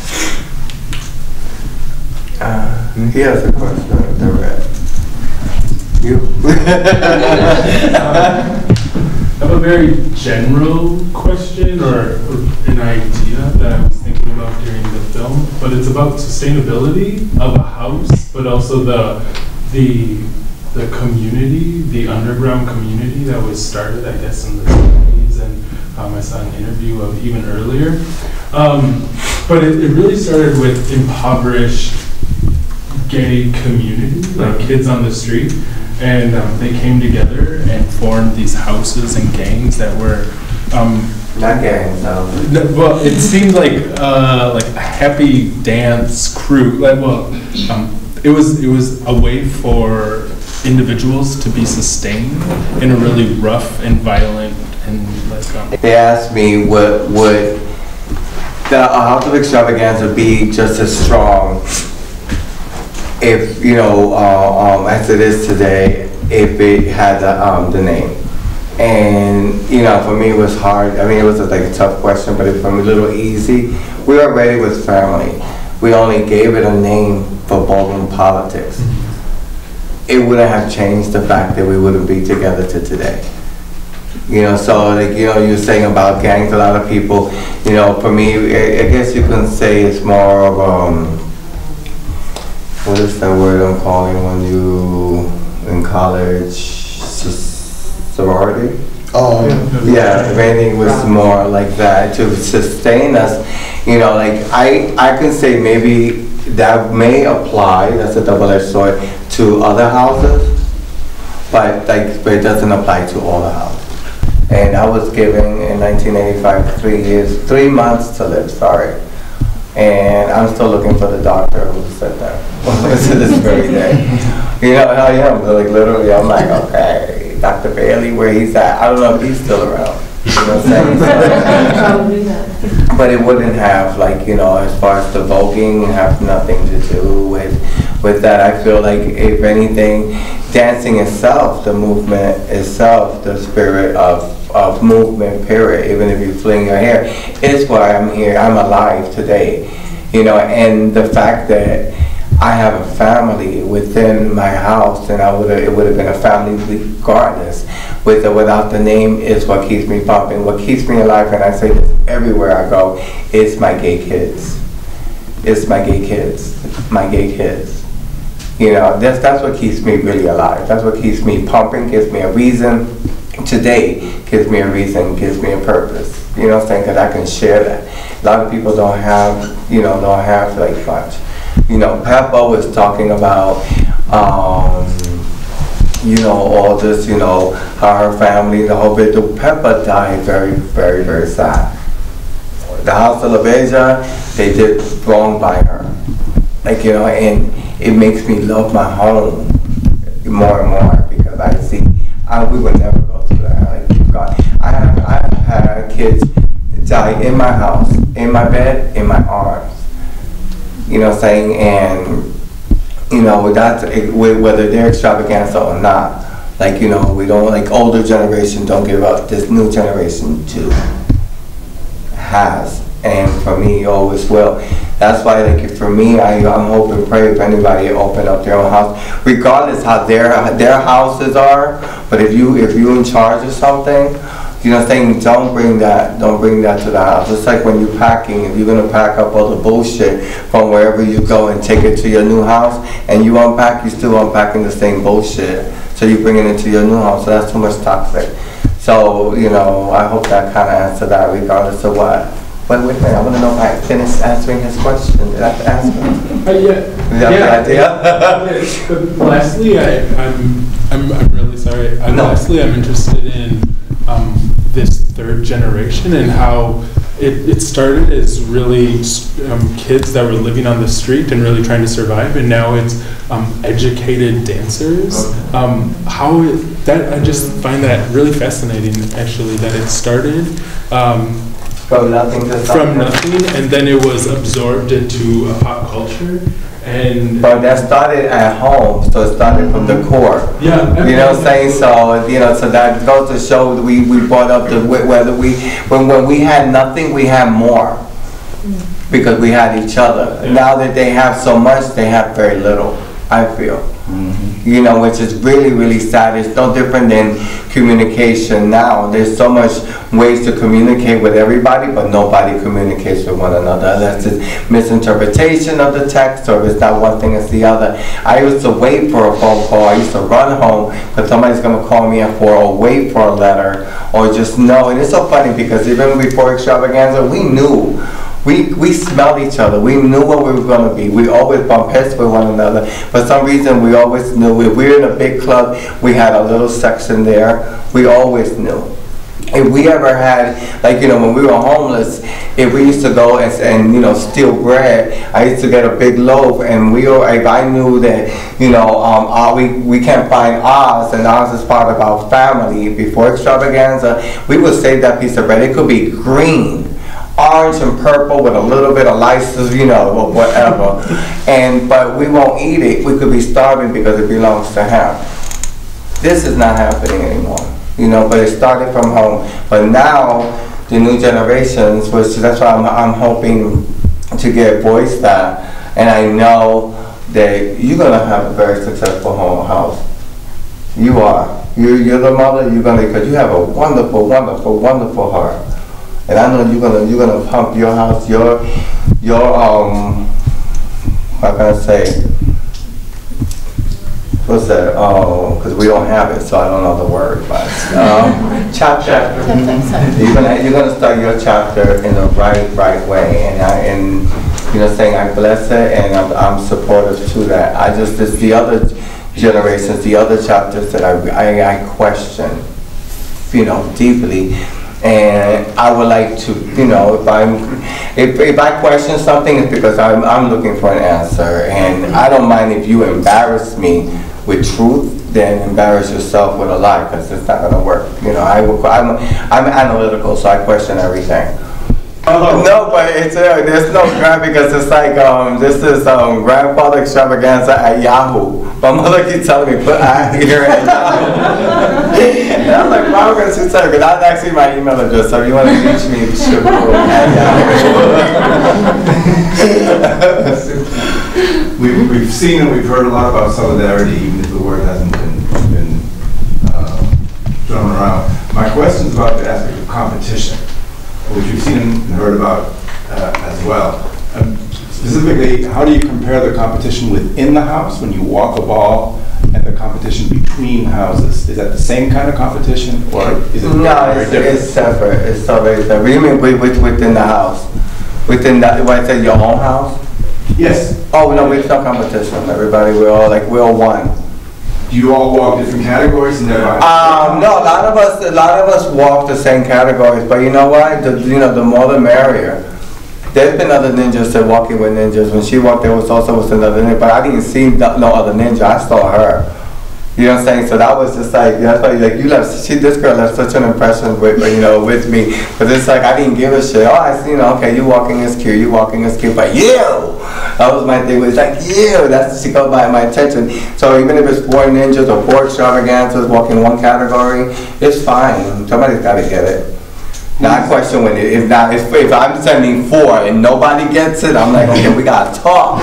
S1: He has a question. The red. You.
S8: I have a very general question or an idea that I was thinking about during the film, but it's about sustainability of a house, but also the community, the underground community that was started, I guess, in the 70s, and I saw an interview of even earlier. But it really started with impoverished gay community, like kids on the street. And they came together and formed these houses and gangs that were
S1: not gangs, no.
S8: Well, it seemed like a happy dance crew. Like, well, it was a way for individuals to be sustained in a really rough and violent and like.
S1: They asked me would the House of Extravaganza be just as strong if, you know, as it is today, if it had the name. And, you know, for me it was hard. I mean, it was like a tough question, but it for me a little easy. We already was family. We only gave it a name for ballroom politics. It wouldn't have changed the fact that we wouldn't be together to today. You know, so like, you know, you're saying about gangs, a lot of people, you know, for me, I guess you can say it's more of, what is that word I'm calling when you, in college, sorority?
S5: Oh,
S1: yeah, if anything was more like that to sustain us. You know, like I can say maybe that may apply, that's a double-edged sword, to other houses, but it doesn't apply to all the houses. And I was given in 1985 3 months to live, sorry. And I'm still looking for the doctor who said that to this very day. You know how I am, like literally, I'm like, okay, Dr. Bailey, where he's at, I don't know if he's still around. You know what I'm saying? But it wouldn't have, like, you know, as far as the voguing, have nothing to do with that. I feel like, if anything, dancing itself, the movement itself, the spirit of movement, period, even if you fling your hair, is why I'm here. I'm alive today, you know, and the fact that I have a family within my house, and it would have been a family regardless, with or without the name, is what keeps me pumping. What keeps me alive, and I say this everywhere I go, is my gay kids. It's my gay kids. My gay kids. You know, that's what keeps me really alive. That's what keeps me pumping, gives me a reason. Today gives me a reason, gives me a purpose. You know what I'm saying? Because I can share that. A lot of people don't have, you know, like much. You know, Peppa was talking about, you know, all this, you know, her family, the whole bit. Peppa died very, very, very sad. The House of La Beja, they did wrong by her. Like, you know, and it makes me love my home more and more, because I see, we would never go through that. had kids die in my house, in my bed, in my arms. You know what I'm saying? And, you know, that's, whether they're extravaganza or not. Like, you know, we don't, like, older generation don't give up. This new generation too has. And for me, always will. That's why, like, for me, I'm hoping, pray if anybody open up their own house, regardless how their houses are. But if you in charge of something, you know what I'm saying, don't bring that to the house. It's like when you're packing, if you're gonna pack up all the bullshit from wherever you go and take it to your new house, and you unpack, you still unpacking the same bullshit. So you bring it into your new house. So that's too much toxic. So, you know, I hope that kind of answered that, regardless of what. But wait a minute, I want to know if I finished answering his question. Did I have to ask him?
S8: Yeah. But lastly, I'm really sorry. Lastly, I'm interested in this third generation and how it started as really kids that were living on the street and really trying to survive, and now it's educated dancers. I just find that really fascinating, actually, that it started
S1: from nothing to something.
S8: From nothing, and then it was absorbed into a pop culture.
S1: But that started at home, so it started from the core.
S8: Yeah.
S1: You know what I'm saying? So, you know, so that goes to show that we brought up the, whether when we had nothing, we had more. Because we had each other.
S8: Yeah.
S1: Now that they have so much, they have very little, I feel. You know, which is really, really sad. It's no different than communication now. There's so much ways to communicate with everybody, but nobody communicates with one another unless it's misinterpretation of the text, or if it's not one thing, it's the other. I used to wait for a phone call. I used to run home because somebody's going to call me at 4, or wait for a letter, or just know. And it's so funny because even before extravaganza, we knew. We smelled each other. We knew what we were going to be. We always bumped heads with one another. For some reason, we always knew. If we were in a big club, we had a little section there. We always knew. If we ever had, like, you know, when we were homeless, if we used to go and you know, steal bread, I used to get a big loaf, and if I knew that, you know, we can't find Oz, and Oz is part of our family, before extravaganza, we would save that piece of bread. It could be green, orange and purple with a little bit of license, you know, or whatever. But we won't eat it. We could be starving because it belongs to him. This is not happening anymore, you know, but it started from home. But now, the new generations, which that's why I'm hoping to get voiced that, and I know that you're gonna have a very successful home house. You are. You're the mother. You're gonna, because you have a wonderful, wonderful, wonderful heart. And I know you're gonna pump your house, your how can I say, what's that? Because we don't have it, so I don't know the word, but chapter. You're gonna start your chapter in the right way, and you know, saying I bless it, and I'm supportive to that. It's the other generations, the other chapters that I question, you know, deeply. And I would like to, you know, if I question something, it's because I'm looking for an answer. And I don't mind if you embarrass me with truth, then embarrass yourself with a lie, because it's not gonna work. You know, I'm analytical, so I question everything. No, but there's no grant, because it's like this is grandfather extravaganza at Yahoo. My mother keeps telling me put here at Yahoo. And I'm like, why would you tell me? Because that's actually my email address. So if you want to reach me, sugar at
S9: Yahoo. We've seen and we've heard a lot about solidarity, even if the word hasn't been thrown around. My question is about the aspect of competition, which you've seen and heard about as well. Specifically, how do you compare the competition within the house when you walk a ball and the competition between houses? Is that the same kind of competition, or is it very different?
S1: It's separate. It's so very separate. You mean within the house? Within that, what I said, your own house?
S9: Yes.
S1: Oh no, it's no competition. Everybody, we're all one.
S9: Do you all walk different categories and thereby?
S1: No, a lot of us walk the same categories, but you know what? The more the merrier. There's been other ninjas that walking with ninjas. When she walked, there was another ninja, but I didn't see no other ninja. I saw her. You know what I'm saying? So that was just like, that's why like you left. This girl left such an impression with with me. But it's like I didn't give a shit. Oh, I see. Okay, you walking is cute. You walking is cute. But you, that was my thing. It was like you. That's she got my attention. So even if it's 4 ninjas or 4 extravaganzas walking one category, it's fine. Somebody's got to get it. Now I question when if I'm sending 4 and nobody gets it, I'm like, okay, we gotta talk.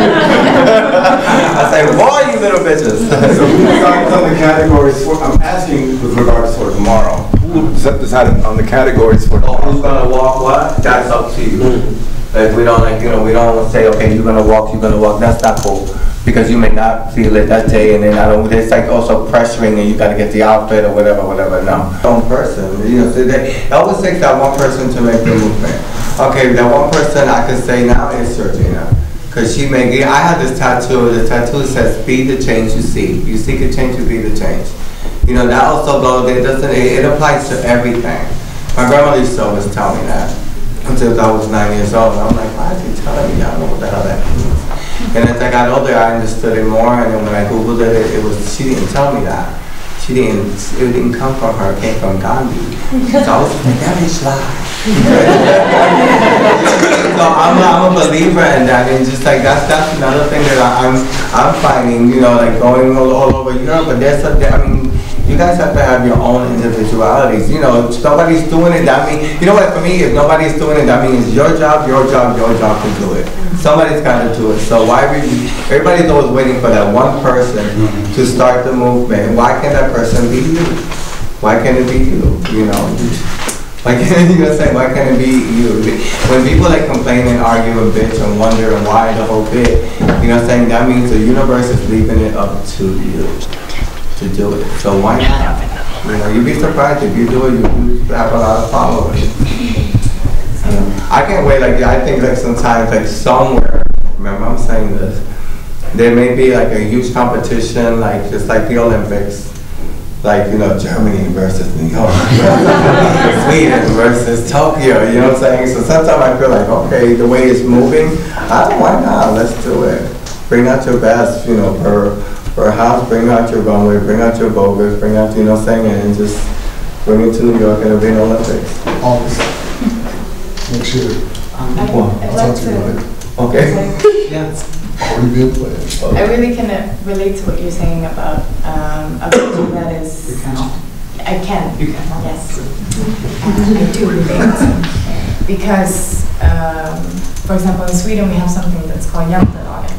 S1: I say, boy, you little bitches.
S9: So who decides on the categories for, I'm asking with regards for tomorrow, who decided on the categories for
S1: Oh,
S9: tomorrow?
S1: who's gonna walk what? That's up to you. Like we don't we don't say, okay, you're gonna walk, that's not cool. Because you may not feel it that day, and then it's like also pressuring and you gotta get the outfit or whatever, no. One person, so it always takes that one person to make the movement. Okay, that one person I could say now is Georgina. Cause she I had this tattoo, the tattoo says, be the change you seek. You seek a change, you be the change. That also goes, it applies to everything. My grandmother used to always tell me that. Until I was 9 years old, and I'm like, why is he telling me? I don't know what the hell that means. And as I got older, I understood it more, and then when I Googled it, she didn't tell me that. It didn't come from her, it came from Gandhi. So I was like, that is lie. So I'm a believer in that, and just like, that's another thing that I'm finding, like going all over Europe, but you guys have to have your own individualities. Nobody's doing it, that means, for me, if nobody's doing it, that means your job to do it. Somebody's got to do it. So everybody's always waiting for that one person to start the movement. Why can't that person be you? Why can't it be you? Why can't why can't it be you? When people complain and argue and bitch and wonder and why the whole bit, that means the universe is leaving it up to you to do it. So why not? You'd be surprised if you do it, you have a lot of followers. I can't wait, I think sometimes somewhere, remember I'm saying this, there may be a huge competition, just like the Olympics, Germany versus New York, Sweden versus Tokyo, you know what I'm saying? So sometimes I feel okay, the way it's moving, why not? Let's do it. Bring out your best, per house, bring out your runway, bring out your Voguers, bring out, and just bring it to New York and it'll be an Olympics.
S5: August. Next year.
S6: I'd like to.
S1: Okay.
S2: Yeah.
S5: Already been planned.
S6: I really can relate to what you're saying about a culture that is.
S2: You can.
S6: I can.
S2: You can.
S6: Yes. I do relate. Because, for example, in Sweden we have something that's called Jantedagen.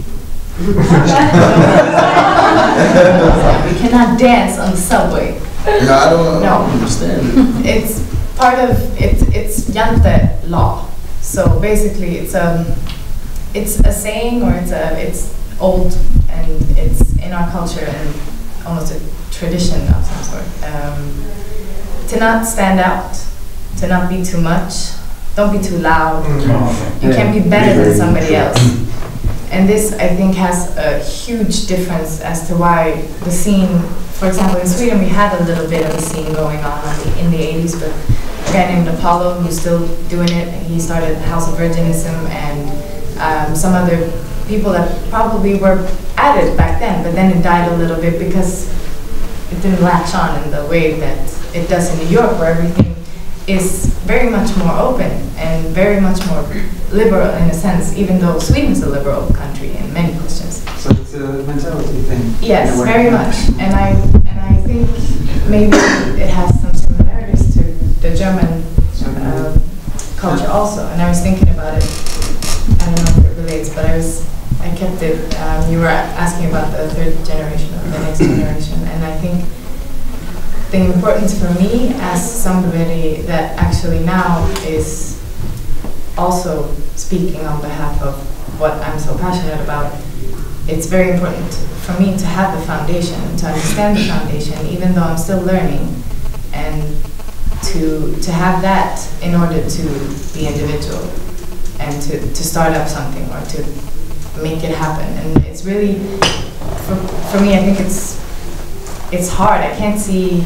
S6: We cannot dance on the subway.
S5: Yeah, I don't understand it.
S6: It's part of it's Jante law. So basically, it's a saying, or it's old, and it's in our culture and almost a tradition of some sort. To not stand out, to not be too much, don't be too loud. You can't be better than somebody else. And this, I think, has a huge difference as to why the scene, for example, in Sweden, we had a little bit of a scene going on in the 80s, but a guy named Apollo, who's still doing it, he started House of Virginism, and some other people that probably were at it back then, but then it died a little bit because it didn't latch on in the way that it does in New York, where everything is very much more open and very much more liberal in a sense, even though Sweden is a liberal country in many questions.
S2: So it's a mentality thing.
S6: Yes, very much. And I think maybe it has some similarities to the German culture also. And I was thinking about it. I don't know if it relates, but I kept it. You were asking about the third generation or the next generation, and I think the importance for me as somebody that actually now is also speaking on behalf of what I'm so passionate about, it's very important for me to have the foundation, to understand the foundation, even though I'm still learning, and to have that in order to be individual and to start up something or to make it happen. And it's really, for me, I think it's hard. I can't see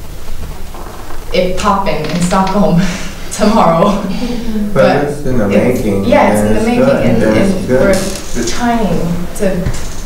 S6: it popping in Stockholm tomorrow.
S1: But it's in the making.
S6: Yeah, it's in the making, and we're
S1: good.
S6: trying to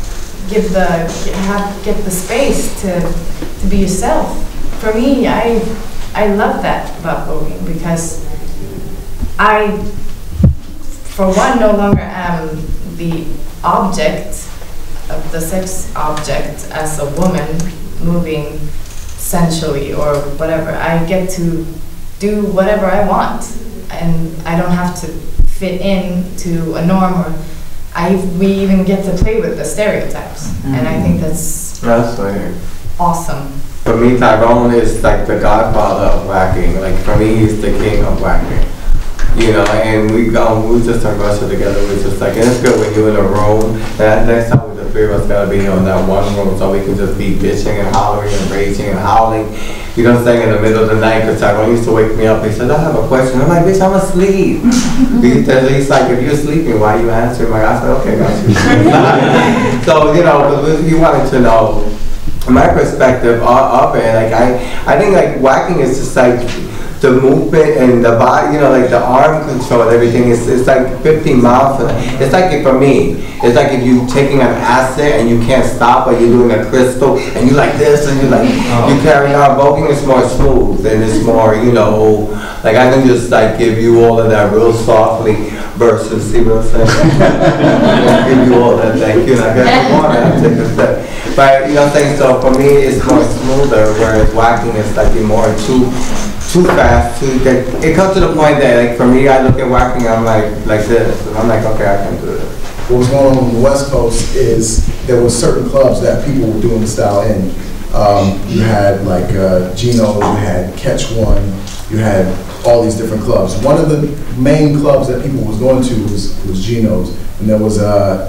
S6: get the space to be yourself. For me, I love that about voguing because I, for one, no longer am the object of the sex object as a woman moving sensually or whatever. I get to do whatever I want, and I don't have to fit in a norm, or we even get to play with the stereotypes, and I think that's
S1: right.
S6: awesome.
S1: For me, Tyrone is like the godfather of whacking. Like for me, he's the king of whacking. You know, and we just talked about it together. It's just like, and it's good when you're in a room. That next time the three of us gotta be on that one room so we can just be bitching and hollering and raging and howling. You know what I'm saying, in the middle of the night, because Tyrone used to wake me up. He said, I have a question. I'm like, bitch, I'm asleep. He's like, if you're sleeping, why are you answering? Like, I said, okay, got you. So, you know, but he wanted to know my perspective of it. Like, I think like whacking is just like the movement and the body, you know, like the arm control and everything. It's like 15 miles. It's like, for me, it's like if you taking an acid and you can't stop, or you're doing a crystal and you like this and you like, you carry on. Voguing is more smooth and it's more, you know, like I can just like give you all of that real softly versus, see what I'm saying? I give you all that, thank you, and I got the water, I take a step. But, you know what I'm saying, so for me it's more smoother, whereas whacking is like you're more too fast to get. It comes to the point that, like, for me, I look at whacking, I'm like this, and I'm like, okay, I can do this.
S5: What was going on the West Coast is there were certain clubs that people were doing the style in. You had like Geno's, you had Catch One, you had all these different clubs. One of the main clubs that people was going to was Geno's, and there was a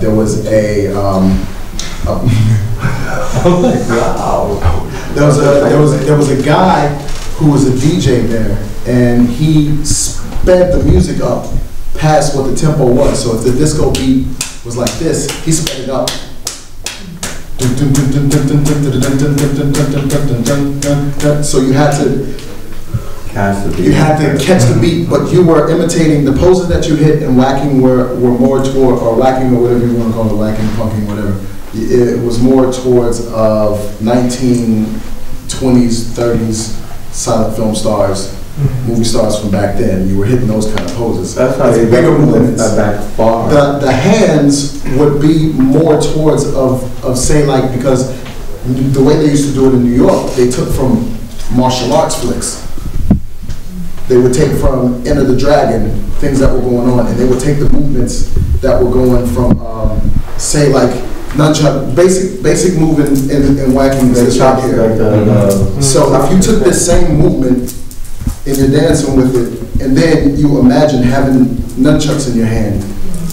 S1: Oh my wow.
S5: There was a guy who was a DJ there, and he sped the music up past what the tempo was. So if the disco beat was like this, he sped it up. So you had to catch the beat, but you were imitating the poses that you hit, and whacking were more toward, or whacking, or whatever you want to call it, whacking, punking, whatever. It was more towards 1920s, 30s silent film stars, movie stars from back then. You were hitting those kind of poses.
S1: That's how they
S5: bigger movements.
S1: Back far.
S5: The hands would be more towards of say, like, because the way they used to do it in New York, they took from martial arts flicks. They would take from Enter the Dragon, things that were going on, and they would take the movements that were going from, say, like, nunchuck, basic movement in whacking is this right here. So if you took this same movement and you're dancing with it, and then you imagine having nunchucks in your hand,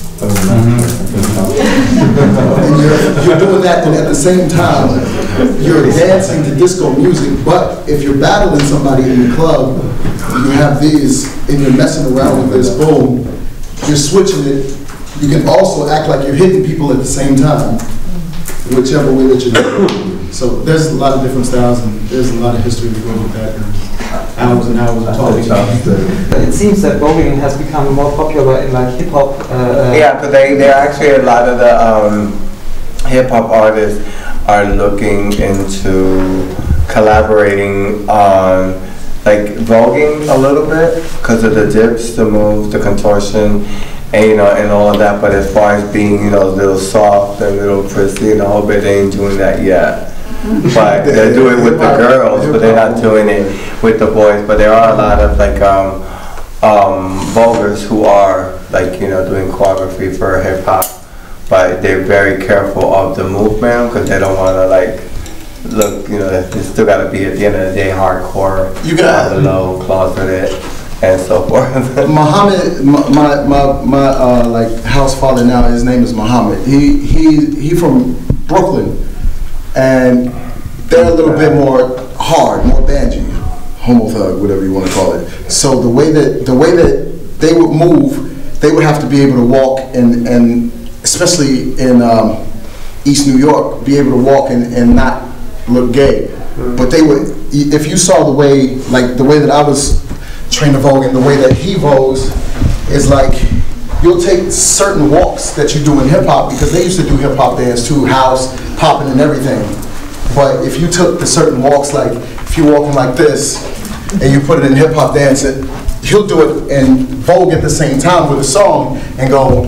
S5: and you're doing that, and at the same time you're dancing to disco music. But if you're battling somebody in the club, you have these, and you're messing around with this, boom, you're switching it. You can also act like you're hitting people at the same time, whichever way that you're doing. So there's a lot of different styles, and there's a lot of history to go with that, and hours and hours of talking.
S2: But it seems that voguing has become more popular in like hip hop.
S1: Yeah, because there are actually a lot of the hip hop artists are looking into collaborating on like voguing a little bit because of the dips, the moves, the contortion, and you know, and all of that. But as far as being, you know, a little soft and a little prissy and all, but they ain't doing that yet. But they're doing it with the girls, but they're not doing it with the boys. But there are a lot of like voguers who are like, you know, doing choreography for hip hop, but they're very careful of the movement because they don't want to like look, you know, they still got to be at the end of the day hardcore,
S5: you got
S1: low, closeted, and so forth.
S5: Muhammad, my like house father now, his name is Muhammad. He from Brooklyn, and they're a little bit more hard, more bangy, homo thug, whatever you want to call it. So the way that they would move, they would have to be able to walk, and especially in East New York, be able to walk and not look gay. But they would, if you saw the way, like the way that I was trained to vogue and the way that he vogues, is like you'll take certain walks that you do in hip hop, because they used to do hip hop dance too, house, popping and everything. But if you took the certain walks, like if you're walking like this, and you put it in hip hop dance, he'll do it in Vogue at the same time with a song and go,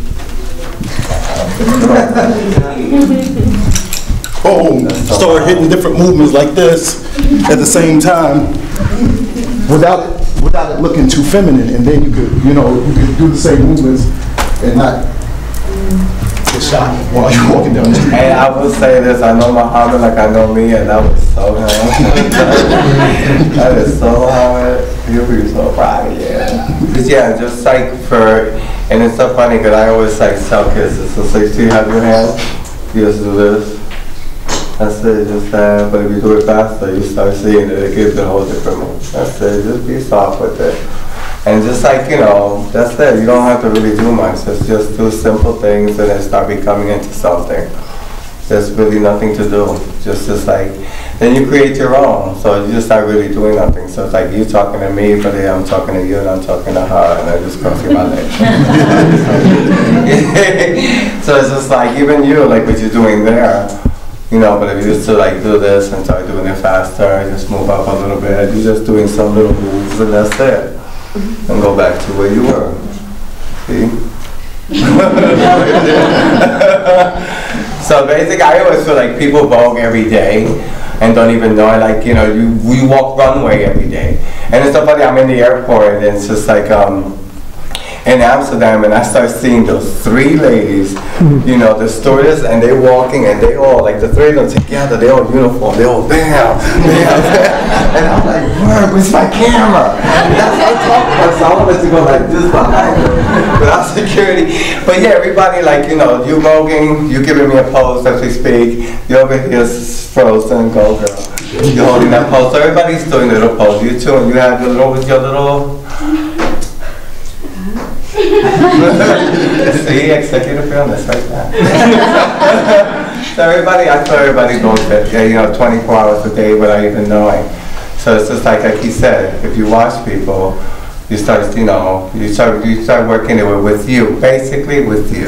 S5: boom, start hitting different movements like this at the same time without it looking too feminine, and then you could do the same movements and not get shot while you're walking down the street.
S1: And I will say this, I know Muhammad like I know me, and that was so him. That is so Muhammad. You'll be so proud of you. But yeah, just like and it's so funny because I always like tell kids, so say, do you have your hand? You just do this. That's it, just that. But if you do it faster, you start seeing it. It gives it a whole different move. That's it. Just be soft with it. And just like, that's it. You don't have to really do much. Just do simple things and then start becoming into something. There's really nothing to do. Just like, then you create your own. So you just start really doing nothing. So it's like you talking to me, but I'm talking to you and I'm talking to her, and I just crossing my legs. So it's just like, even you, like what you're doing there, but if you used to like do this and start doing it faster, just move up a little bit, you're just doing some little moves and that's it. And go back to where you were. See? So basically, I always feel like people Vogue every day and don't even know it. Like, we walk runway every day. And it's so funny, I'm in the airport and it's just like, in Amsterdam, and I start seeing those three ladies, the stewardess, and they walking, and they all, like the three of them together, they all uniform, they all bam, bam. And I'm like, where's my camera? And that's what I'm talking about, so I wanted to go like this behind me, without security. But yeah, everybody like, you voguing, you giving me a pose as we speak, you over here frozen, go girl. You're holding that pose, so everybody's doing a little pose, you too, and you have your little, see, executive illness right there. So I tell everybody goes fit, 24 hours a day without even knowing. So it's just like he said, if you watch people, you start working it with you, basically with you.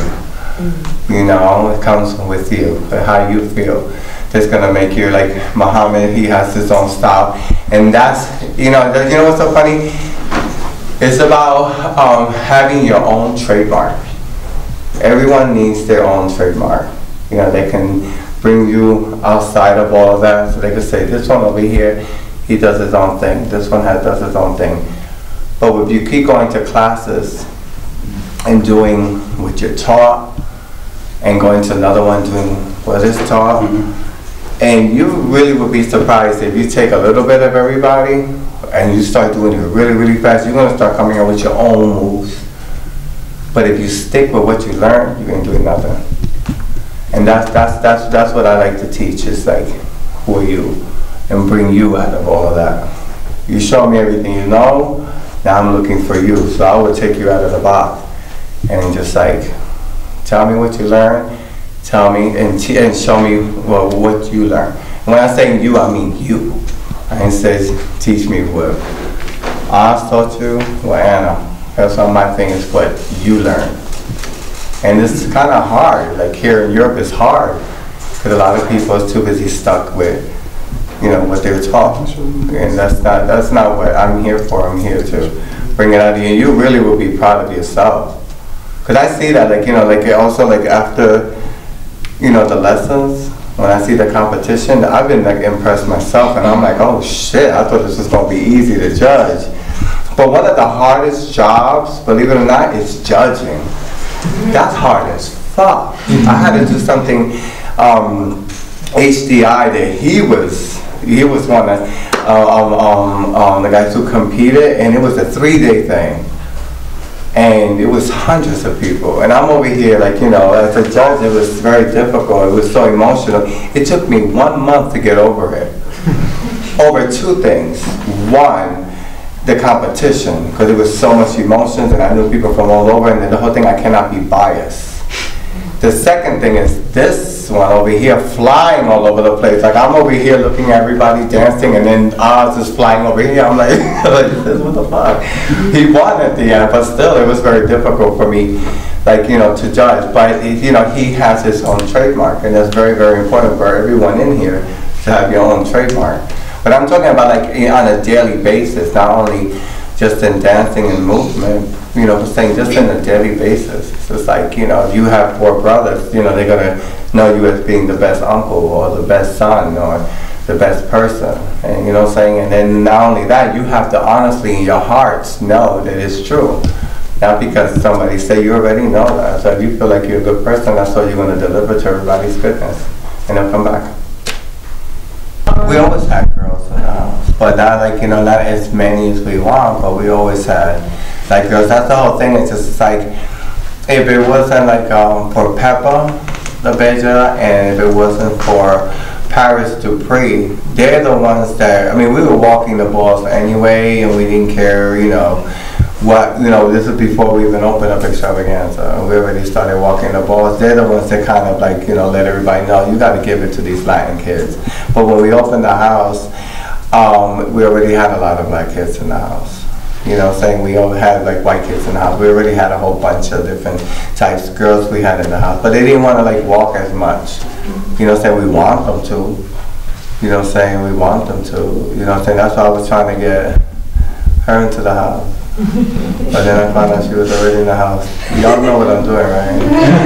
S1: It comes with you, how you feel. That's gonna make you like Muhammad. He has his own style, and that's what's so funny. It's about having your own trademark. Everyone needs their own trademark. They can bring you outside of all of that, so they can say, this one over here, he does his own thing. This one does his own thing. But if you keep going to classes and doing what you're taught, and going to another one doing what is taught, and you really would be surprised if you take a little bit of everybody and you start doing it really, really fast, you're going to start coming up with your own moves. But if you stick with what you learn, you ain't doing nothing. And that's what I like to teach, is like, who are you? And bring you out of all of that. You show me everything you know, now I'm looking for you. So I would take you out of the box and just like, tell me what you learn, tell me and show me what you learn. And when I say you, I mean you. I ain't say teach me what I taught you, what Anna. That's what my thing is, what you learn. And this is kind of hard. Like here in Europe, it's hard because a lot of people are too busy stuck with, what they were taught. And that's not what I'm here for. I'm here to bring it out of you. And you really will be proud of yourself. Because I see that, also after, the lessons. When I see the competition, I've been impressed myself, and I'm like, oh shit, I thought this was gonna be easy to judge. But one of the hardest jobs, believe it or not, is judging. That's hard as fuck. I had to do something, HDI that he was one of the guys who competed, and it was a 3-day thing. And it was hundreds of people. And I'm over here as a judge, it was very difficult. It was so emotional. It took me 1 month to get over it. Over 2 things. One, the competition, because it was so much emotions and I knew people from all over, and then the whole thing, I cannot be biased. The second thing is this one over here flying all over the place. Like I'm over here looking at everybody dancing and then Oz is flying over here. I'm like, what the fuck? He won at the end, but still it was very difficult for me, like, you know, to judge. But, you know, he has his own trademark, and that's very, very important for everyone in here to have your own trademark. But I'm talking about like on a daily basis, not only just in dancing and movement, you know, saying just on a daily basis. It's just like, you know, you have 4 brothers, you know, they're gonna know you as being the best uncle or the best son or the best person. And you know what I'm saying? And then not only that, you have to honestly in your hearts know that it's true. Not because somebody say you already know that. So if you feel like you're a good person, that's what you're gonna deliver to everybody's goodness. And they'll come back. We always had girls in the house, but not like, you know, not as many as we want, but we always had like girls. That's the whole thing. It's just like, if it wasn't like for Peppa the Beja, and if it wasn't for Paris Dupree, they're the ones that, I mean, we were walking the balls anyway, and we didn't care, you know, what, you know, this is before we even opened up Extravaganza. We already started walking the balls. They're the ones that kind of like, you know, let everybody know, you got to give it to these Latin kids. But when we opened the house, we already had a lot of black kids in the house. You know, saying we all had like white kids in the house. We already had a whole bunch of different types of girls we had in the house. But they didn't want to like walk as much. You know, saying we want them to. You know, saying we want them to. You know, saying that's why I was trying to get her into the house. But then I found out she was already in the house. Y'all know what I'm doing, right?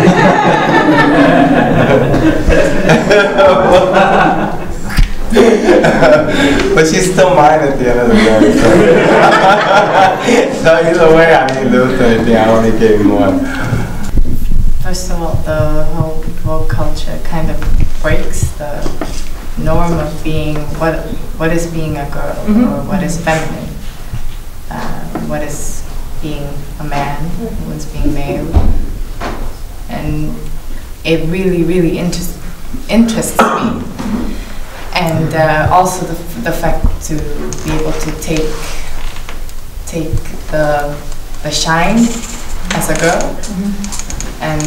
S1: But she's still mine at the end of the day. So either way, I didn't lose anything. I only gave one.
S6: First of all, the whole woke culture kind of breaks the norm of being what is being a girl, or what is feminine. What is being a man, what's being male. And it really, really interests me. And also the fact to be able to take the shine as a girl. And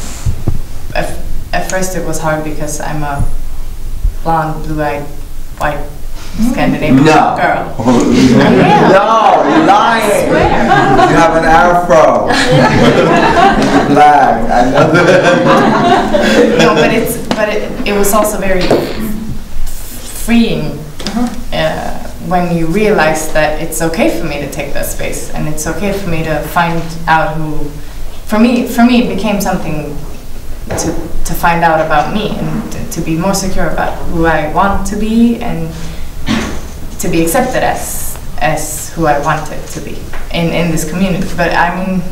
S6: at first it was hard because I'm a blonde, blue-eyed, white Scandinavian girl.
S1: No, you're lying. You have an afro. Black. I know.
S6: No, but it was also very freeing when you realize that it's okay for me to take that space, and it's okay for me to find out who. For me, it became something to find out about me and to be more secure about who I want to be and to be accepted as who I wanted to be in this community. But I mean,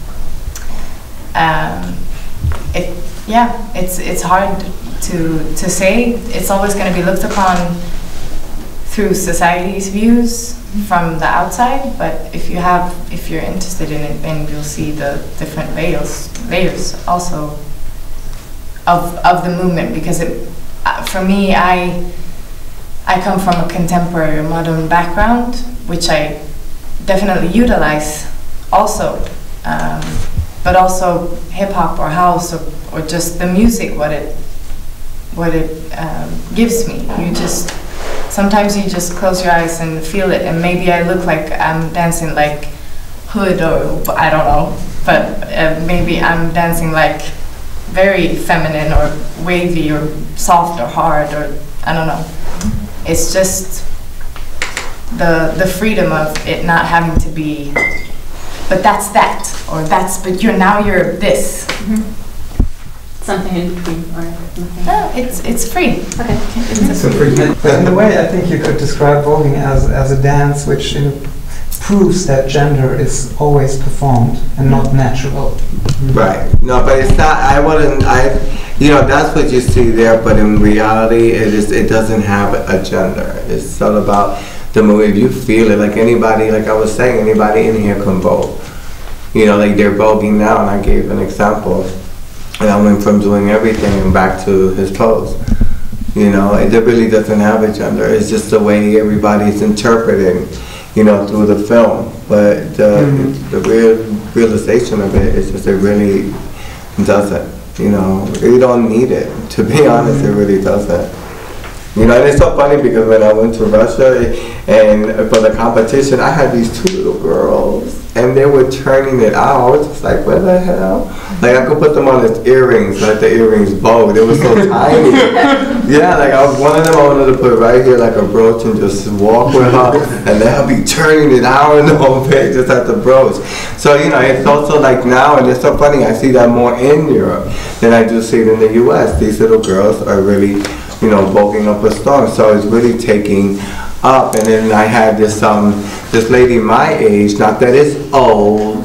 S6: it's hard to say. It's always going to be looked upon through society's views from the outside. But if you're interested in it, then you'll see the different layers also of the movement. Because for me, I come from a contemporary modern background, which I definitely utilize also, but also hip hop or house or just the music, what it gives me. Sometimes you just close your eyes and feel it, and maybe I look like I'm dancing like hood or I don't know, but maybe I'm dancing like very feminine or wavy or soft or hard or I don't know. It's just the freedom of it not having to be, but that's that, or that's, but you're this.
S10: Something in between, or nothing?
S6: No, it's free.
S10: Okay.
S2: It's free. In a way, I think you could describe voguing as a dance which proves that gender is always performed and not natural.
S1: Right. No, but it's not. You know, that's what you see there. But in reality, it doesn't have a gender. It's all about the movie. If you feel it, like anybody, like I was saying, anybody in here can vogue. You know, like they're voguing now, and I gave an example. And I went from doing everything and back to his pose. You know, it really doesn't have a gender. It's just the way everybody's interpreting, you know, through the film. But the real realization of it is just it really doesn't. You know, you don't need it. To be honest, it really doesn't. You know, and it's so funny because when I went to Russia and for the competition, I had these 2 little girls and they were turning it out. I was just like, what the hell? Like I could put them on as earrings, like the earrings Vogue. They were so tiny. Yeah, like one of them I wanted to put right here like a brooch and just walk with her and they'll be turning it out in the whole page just at the brooch. So, you know, it's also like now, and it's so funny, I see that more in Europe than I do see it in the US. These little girls are really, you know, voguing up a storm. So it's really taking up. And then I had this this lady my age, not that it's old,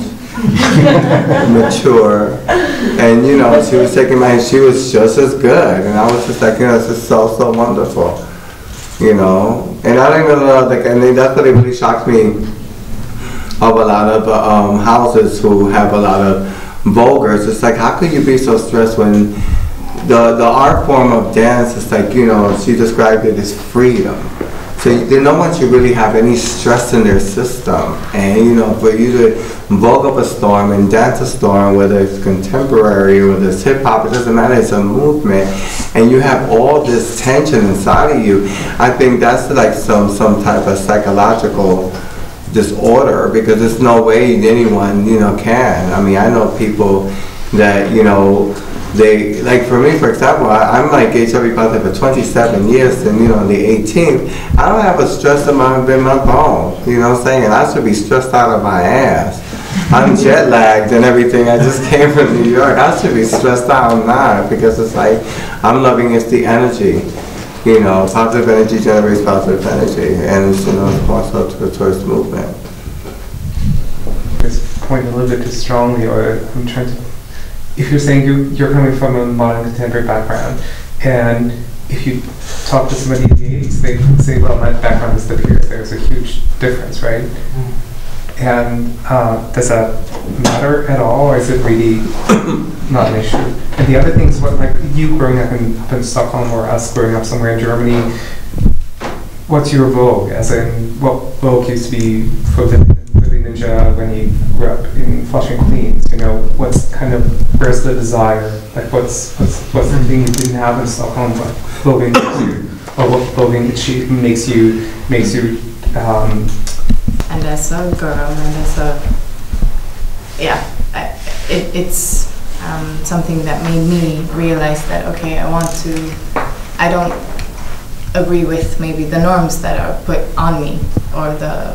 S1: mature, and you know, she was taking my hand, she was just as good. And I was just like, you know, this is so, so wonderful. You know? And I don't even know, like, and that's what really shocked me of a lot of houses who have a lot of voguers. It's like, how could you be so stressed when the art form of dance is like, you know, she described it as freedom. So no one should really have any stress in their system. And, you know, for you to vogue up a storm and dance a storm, whether it's contemporary or whether it's hip hop, it doesn't matter, it's a movement. And you have all this tension inside of you. I think that's like some type of psychological disorder, because there's no way anyone, you know, can. I mean, I know people that, you know, they, like for me, for example, I'm like HIV positive for 27 years, and you know, on the 18th, I don't have a stress in my bone, you know what I'm saying? And I should be stressed out of my ass. I'm jet lagged and everything, I just came from New York. I should be stressed out, I'm not, because it's like, I'm loving it's the energy. You know, positive energy generates positive energy, and it's, you know, it's also towards movement.
S7: This point a little bit too strongly, or I'm trying to, if you're saying you're coming from a modern contemporary background, and if you talk to somebody in the 80s, they would say, well, my background is the peers, there's a huge difference, right? And does that matter at all, or is it really not an issue? And the other thing is, what, like you growing up in Stockholm, or us growing up somewhere in Germany, what's your Vogue? As in, what Vogue used to be for Willy Ninja when he grew up in Flushing, Queens? You know, what's kind of, where's the desire? Like, what's the thing you didn't have in Stockholm? What voguing makes you, or what voguing makes you.
S6: And as a girl, and as a, yeah, it's something that made me realize that, okay, I don't agree with maybe the norms that are put on me, or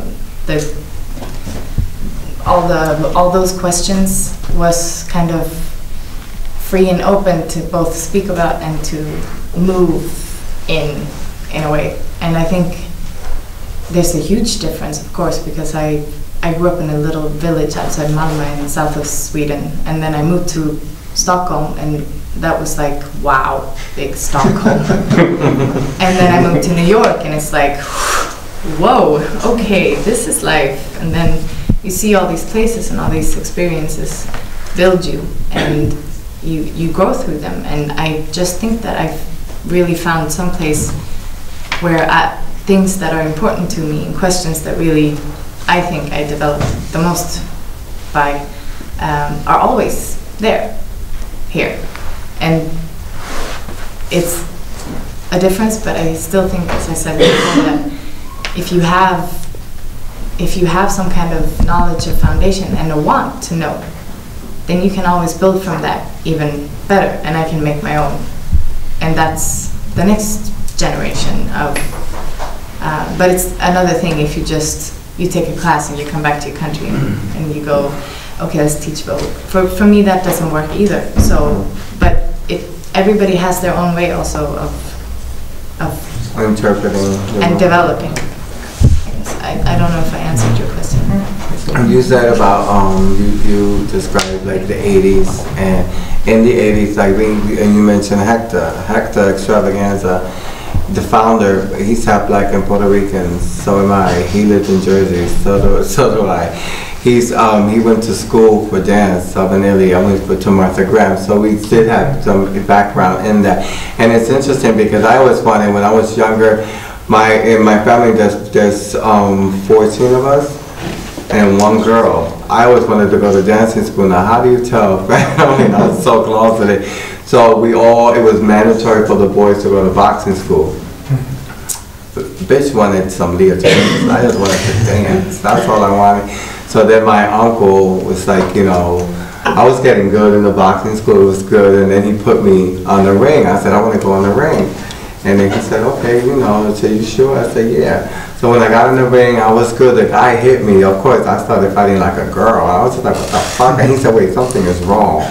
S6: all those questions was kind of free and open to both speak about and to move in a way. And I think there's a huge difference, of course, because I grew up in a little village outside Malmö in the south of Sweden, and then I moved to Stockholm, and that was like, wow, big Stockholm. And then I moved to New York, and it's like, whoa, okay, this is life. And then you see all these places and all these experiences build you, and you grow through them. And I just think that I've really found some place where things that are important to me and questions that really I think I developed the most by are always here. And it's a difference, but I still think, as I said before, that if you have some kind of knowledge or foundation and a want to know, then you can always build from that even better, and I can make my own. And that's the next generation of, but it's another thing if you take a class and you come back to your country and you go, okay, let's teach Vogue. For me, that doesn't work either. So, but everybody has their own way also of
S1: interpreting
S6: and developing. I don't know if I answered your question.
S1: You said about you described like the 80s, and in the 80s, like and you mentioned Hector Extravaganza. The founder, he's half black and Puerto Rican. So am I. He lived in Jersey. So do I. He went to school for dance up in Italy. I went to Martha Graham. So we did have some background in that. And it's interesting because I always wanted, when I was younger, in my family there's 14 of us and one girl. I always wanted to go to dancing school. Now, how do you tell family? I was so close to it. So it was mandatory for the boys to go to boxing school. The bitch wanted some leotards. I just wanted to dance. That's all I wanted. So then my uncle was like, you know, I was getting good in the boxing school. It was good. And then he put me on the ring. I said, I want to go on the ring. And then he said, okay, you know, so you sure? I said, yeah. So when I got in the ring, I was good. The guy hit me. Of course, I started fighting like a girl. I was just like, what the fuck? And he said, wait, something is wrong.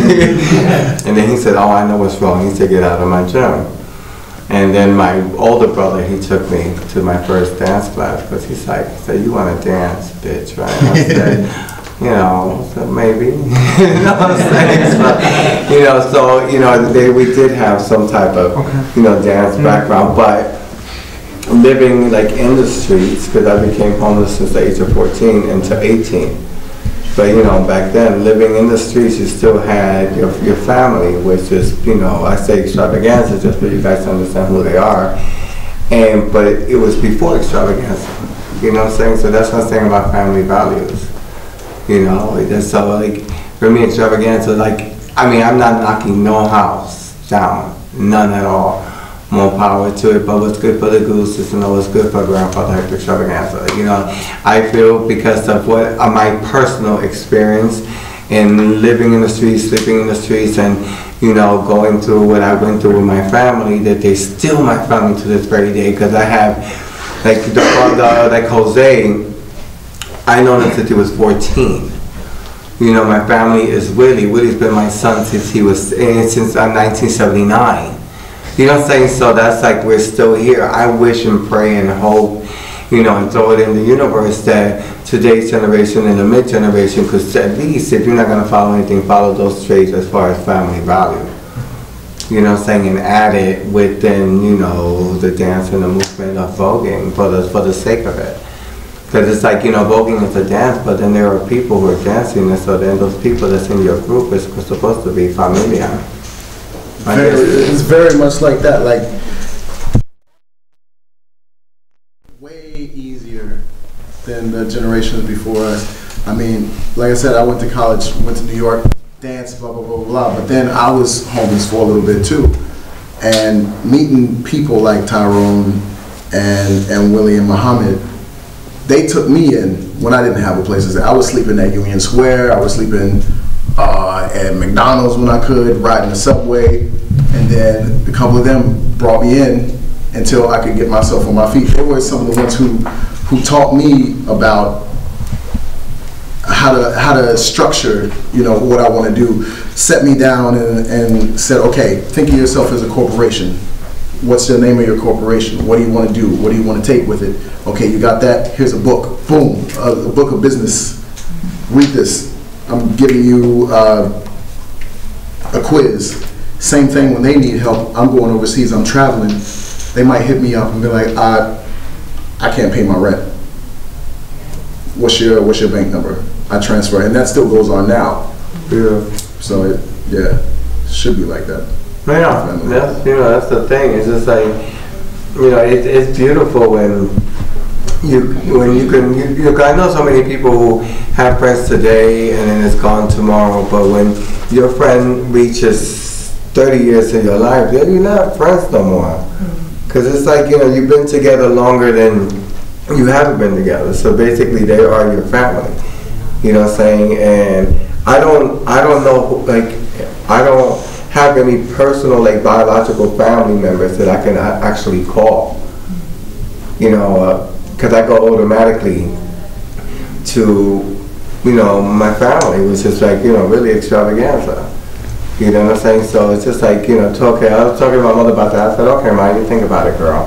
S1: And then he said, oh, I know what's wrong. He said, get out of my gym. And then my older brother, he took me to my first dance class because he said, you want to dance, bitch, right? And I said, you know, so maybe. You know what I'm saying? So, you know, so, you know, we did have some type of, you know, dance background, but living like in the streets, because I became homeless since the age of 14 into 18. But you know, back then, living in the streets, you still had your family, which is, you know, I say extravaganza just for you guys to understand who they are. But it was before extravaganza, you know what I'm saying? So that's what I'm saying about family values. You know, it's so like, for me, extravaganza, like, I mean, I'm not knocking no house down, none at all. More power to it, but what's good for the goose is to know what's good for grandfather extravaganza. You know, I feel because of what my personal experience in living in the streets, sleeping in the streets, and you know, going through what I went through with my family, that they still my family to this very day. Because I have, like the father, like Jose, I know him since he was 14. You know, my family is Willie. Willie's been my son since he was since 1979. You know what I'm saying? So that's like we're still here. I wish and pray and hope, you know, and throw it in the universe that today's generation and the mid-generation could, at least, if you're not going to follow anything, follow those traits as far as family value. You know what I'm saying? And add it within, you know, the dance and the movement of voguing for the sake of it. Because it's like, you know, voguing is a dance, but then there are people who are dancing, and so then those people that's in your group is supposed to be familia.
S5: It's very much like that, like way easier than the generations before us. I mean, like I said, I went to college, went to New York, danced, blah, blah, blah, blah, but then I was homeless for a little bit too. And meeting people like Tyrone and Willie and Muhammad, they took me in when I didn't have a place to stay. I was sleeping at Union Square, I was sleeping at McDonald's when I could, riding the subway, and then a couple of them brought me in until I could get myself on my feet. They were some of the ones who taught me about how to structure, you know, what I want to do. Set me down and said, okay, think of yourself as a corporation. What's the name of your corporation? What do you want to do? What do you want to take with it? Okay, you got that? Here's a book. Boom, a book of business. Read this. I'm giving you a quiz. Same thing when they need help. I'm going overseas, I'm traveling. They might hit me up and be like, I can't pay my rent. What's your bank number? I transfer, and that still goes on now.
S1: Yeah.
S5: So it should be like that.
S1: Yeah, that's, you know, that's the thing. It's just like, you know, it's beautiful when you can, I know so many people who have friends today and then it's gone tomorrow, but when your friend reaches 30 years in your life, then you're not friends no more. Because it's like, you know, you've been together longer than you haven't been together. So basically they are your family. You know what I'm saying? And I don't know, like, I don't have any personal, like, biological family members that I can actually call. You know, because I go automatically to, you know, my family, which is like, you know, really extravaganza. You know what I'm saying? So it's just like, you know, okay, I was talking to my mother about that. I said, okay, Ma, you think about it, girl.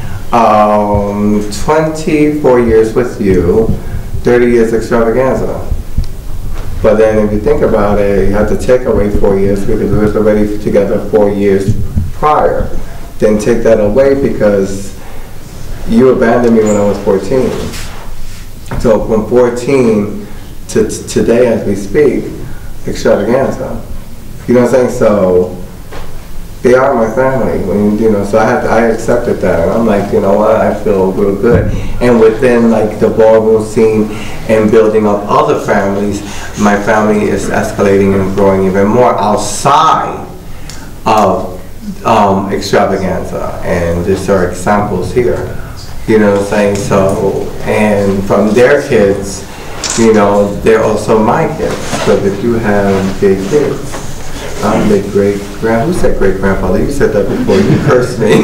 S1: 24 years with you, 30 years extravaganza. But then if you think about it, you have to take away 4 years because we were already together 4 years prior. Then take that away because you abandoned me when I was 14. So from 14 to today as we speak, extravaganza. You know what I'm saying? So they are my family. When, you know, so I accepted that. And I'm like, you know what, I feel real good. And within like the ballroom scene and building up other families, my family is escalating and growing even more outside of extravaganza. And there are examples here, you know what I'm saying? So, and from their kids, you know, they're also my kids. So if you have big kids, I'm the who said great-grandfather? You said that before, you cursed me.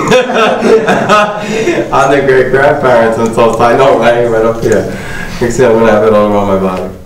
S1: I'm the great-grandparents, and so I know, right up here. You see, I'm gonna have it all around my body.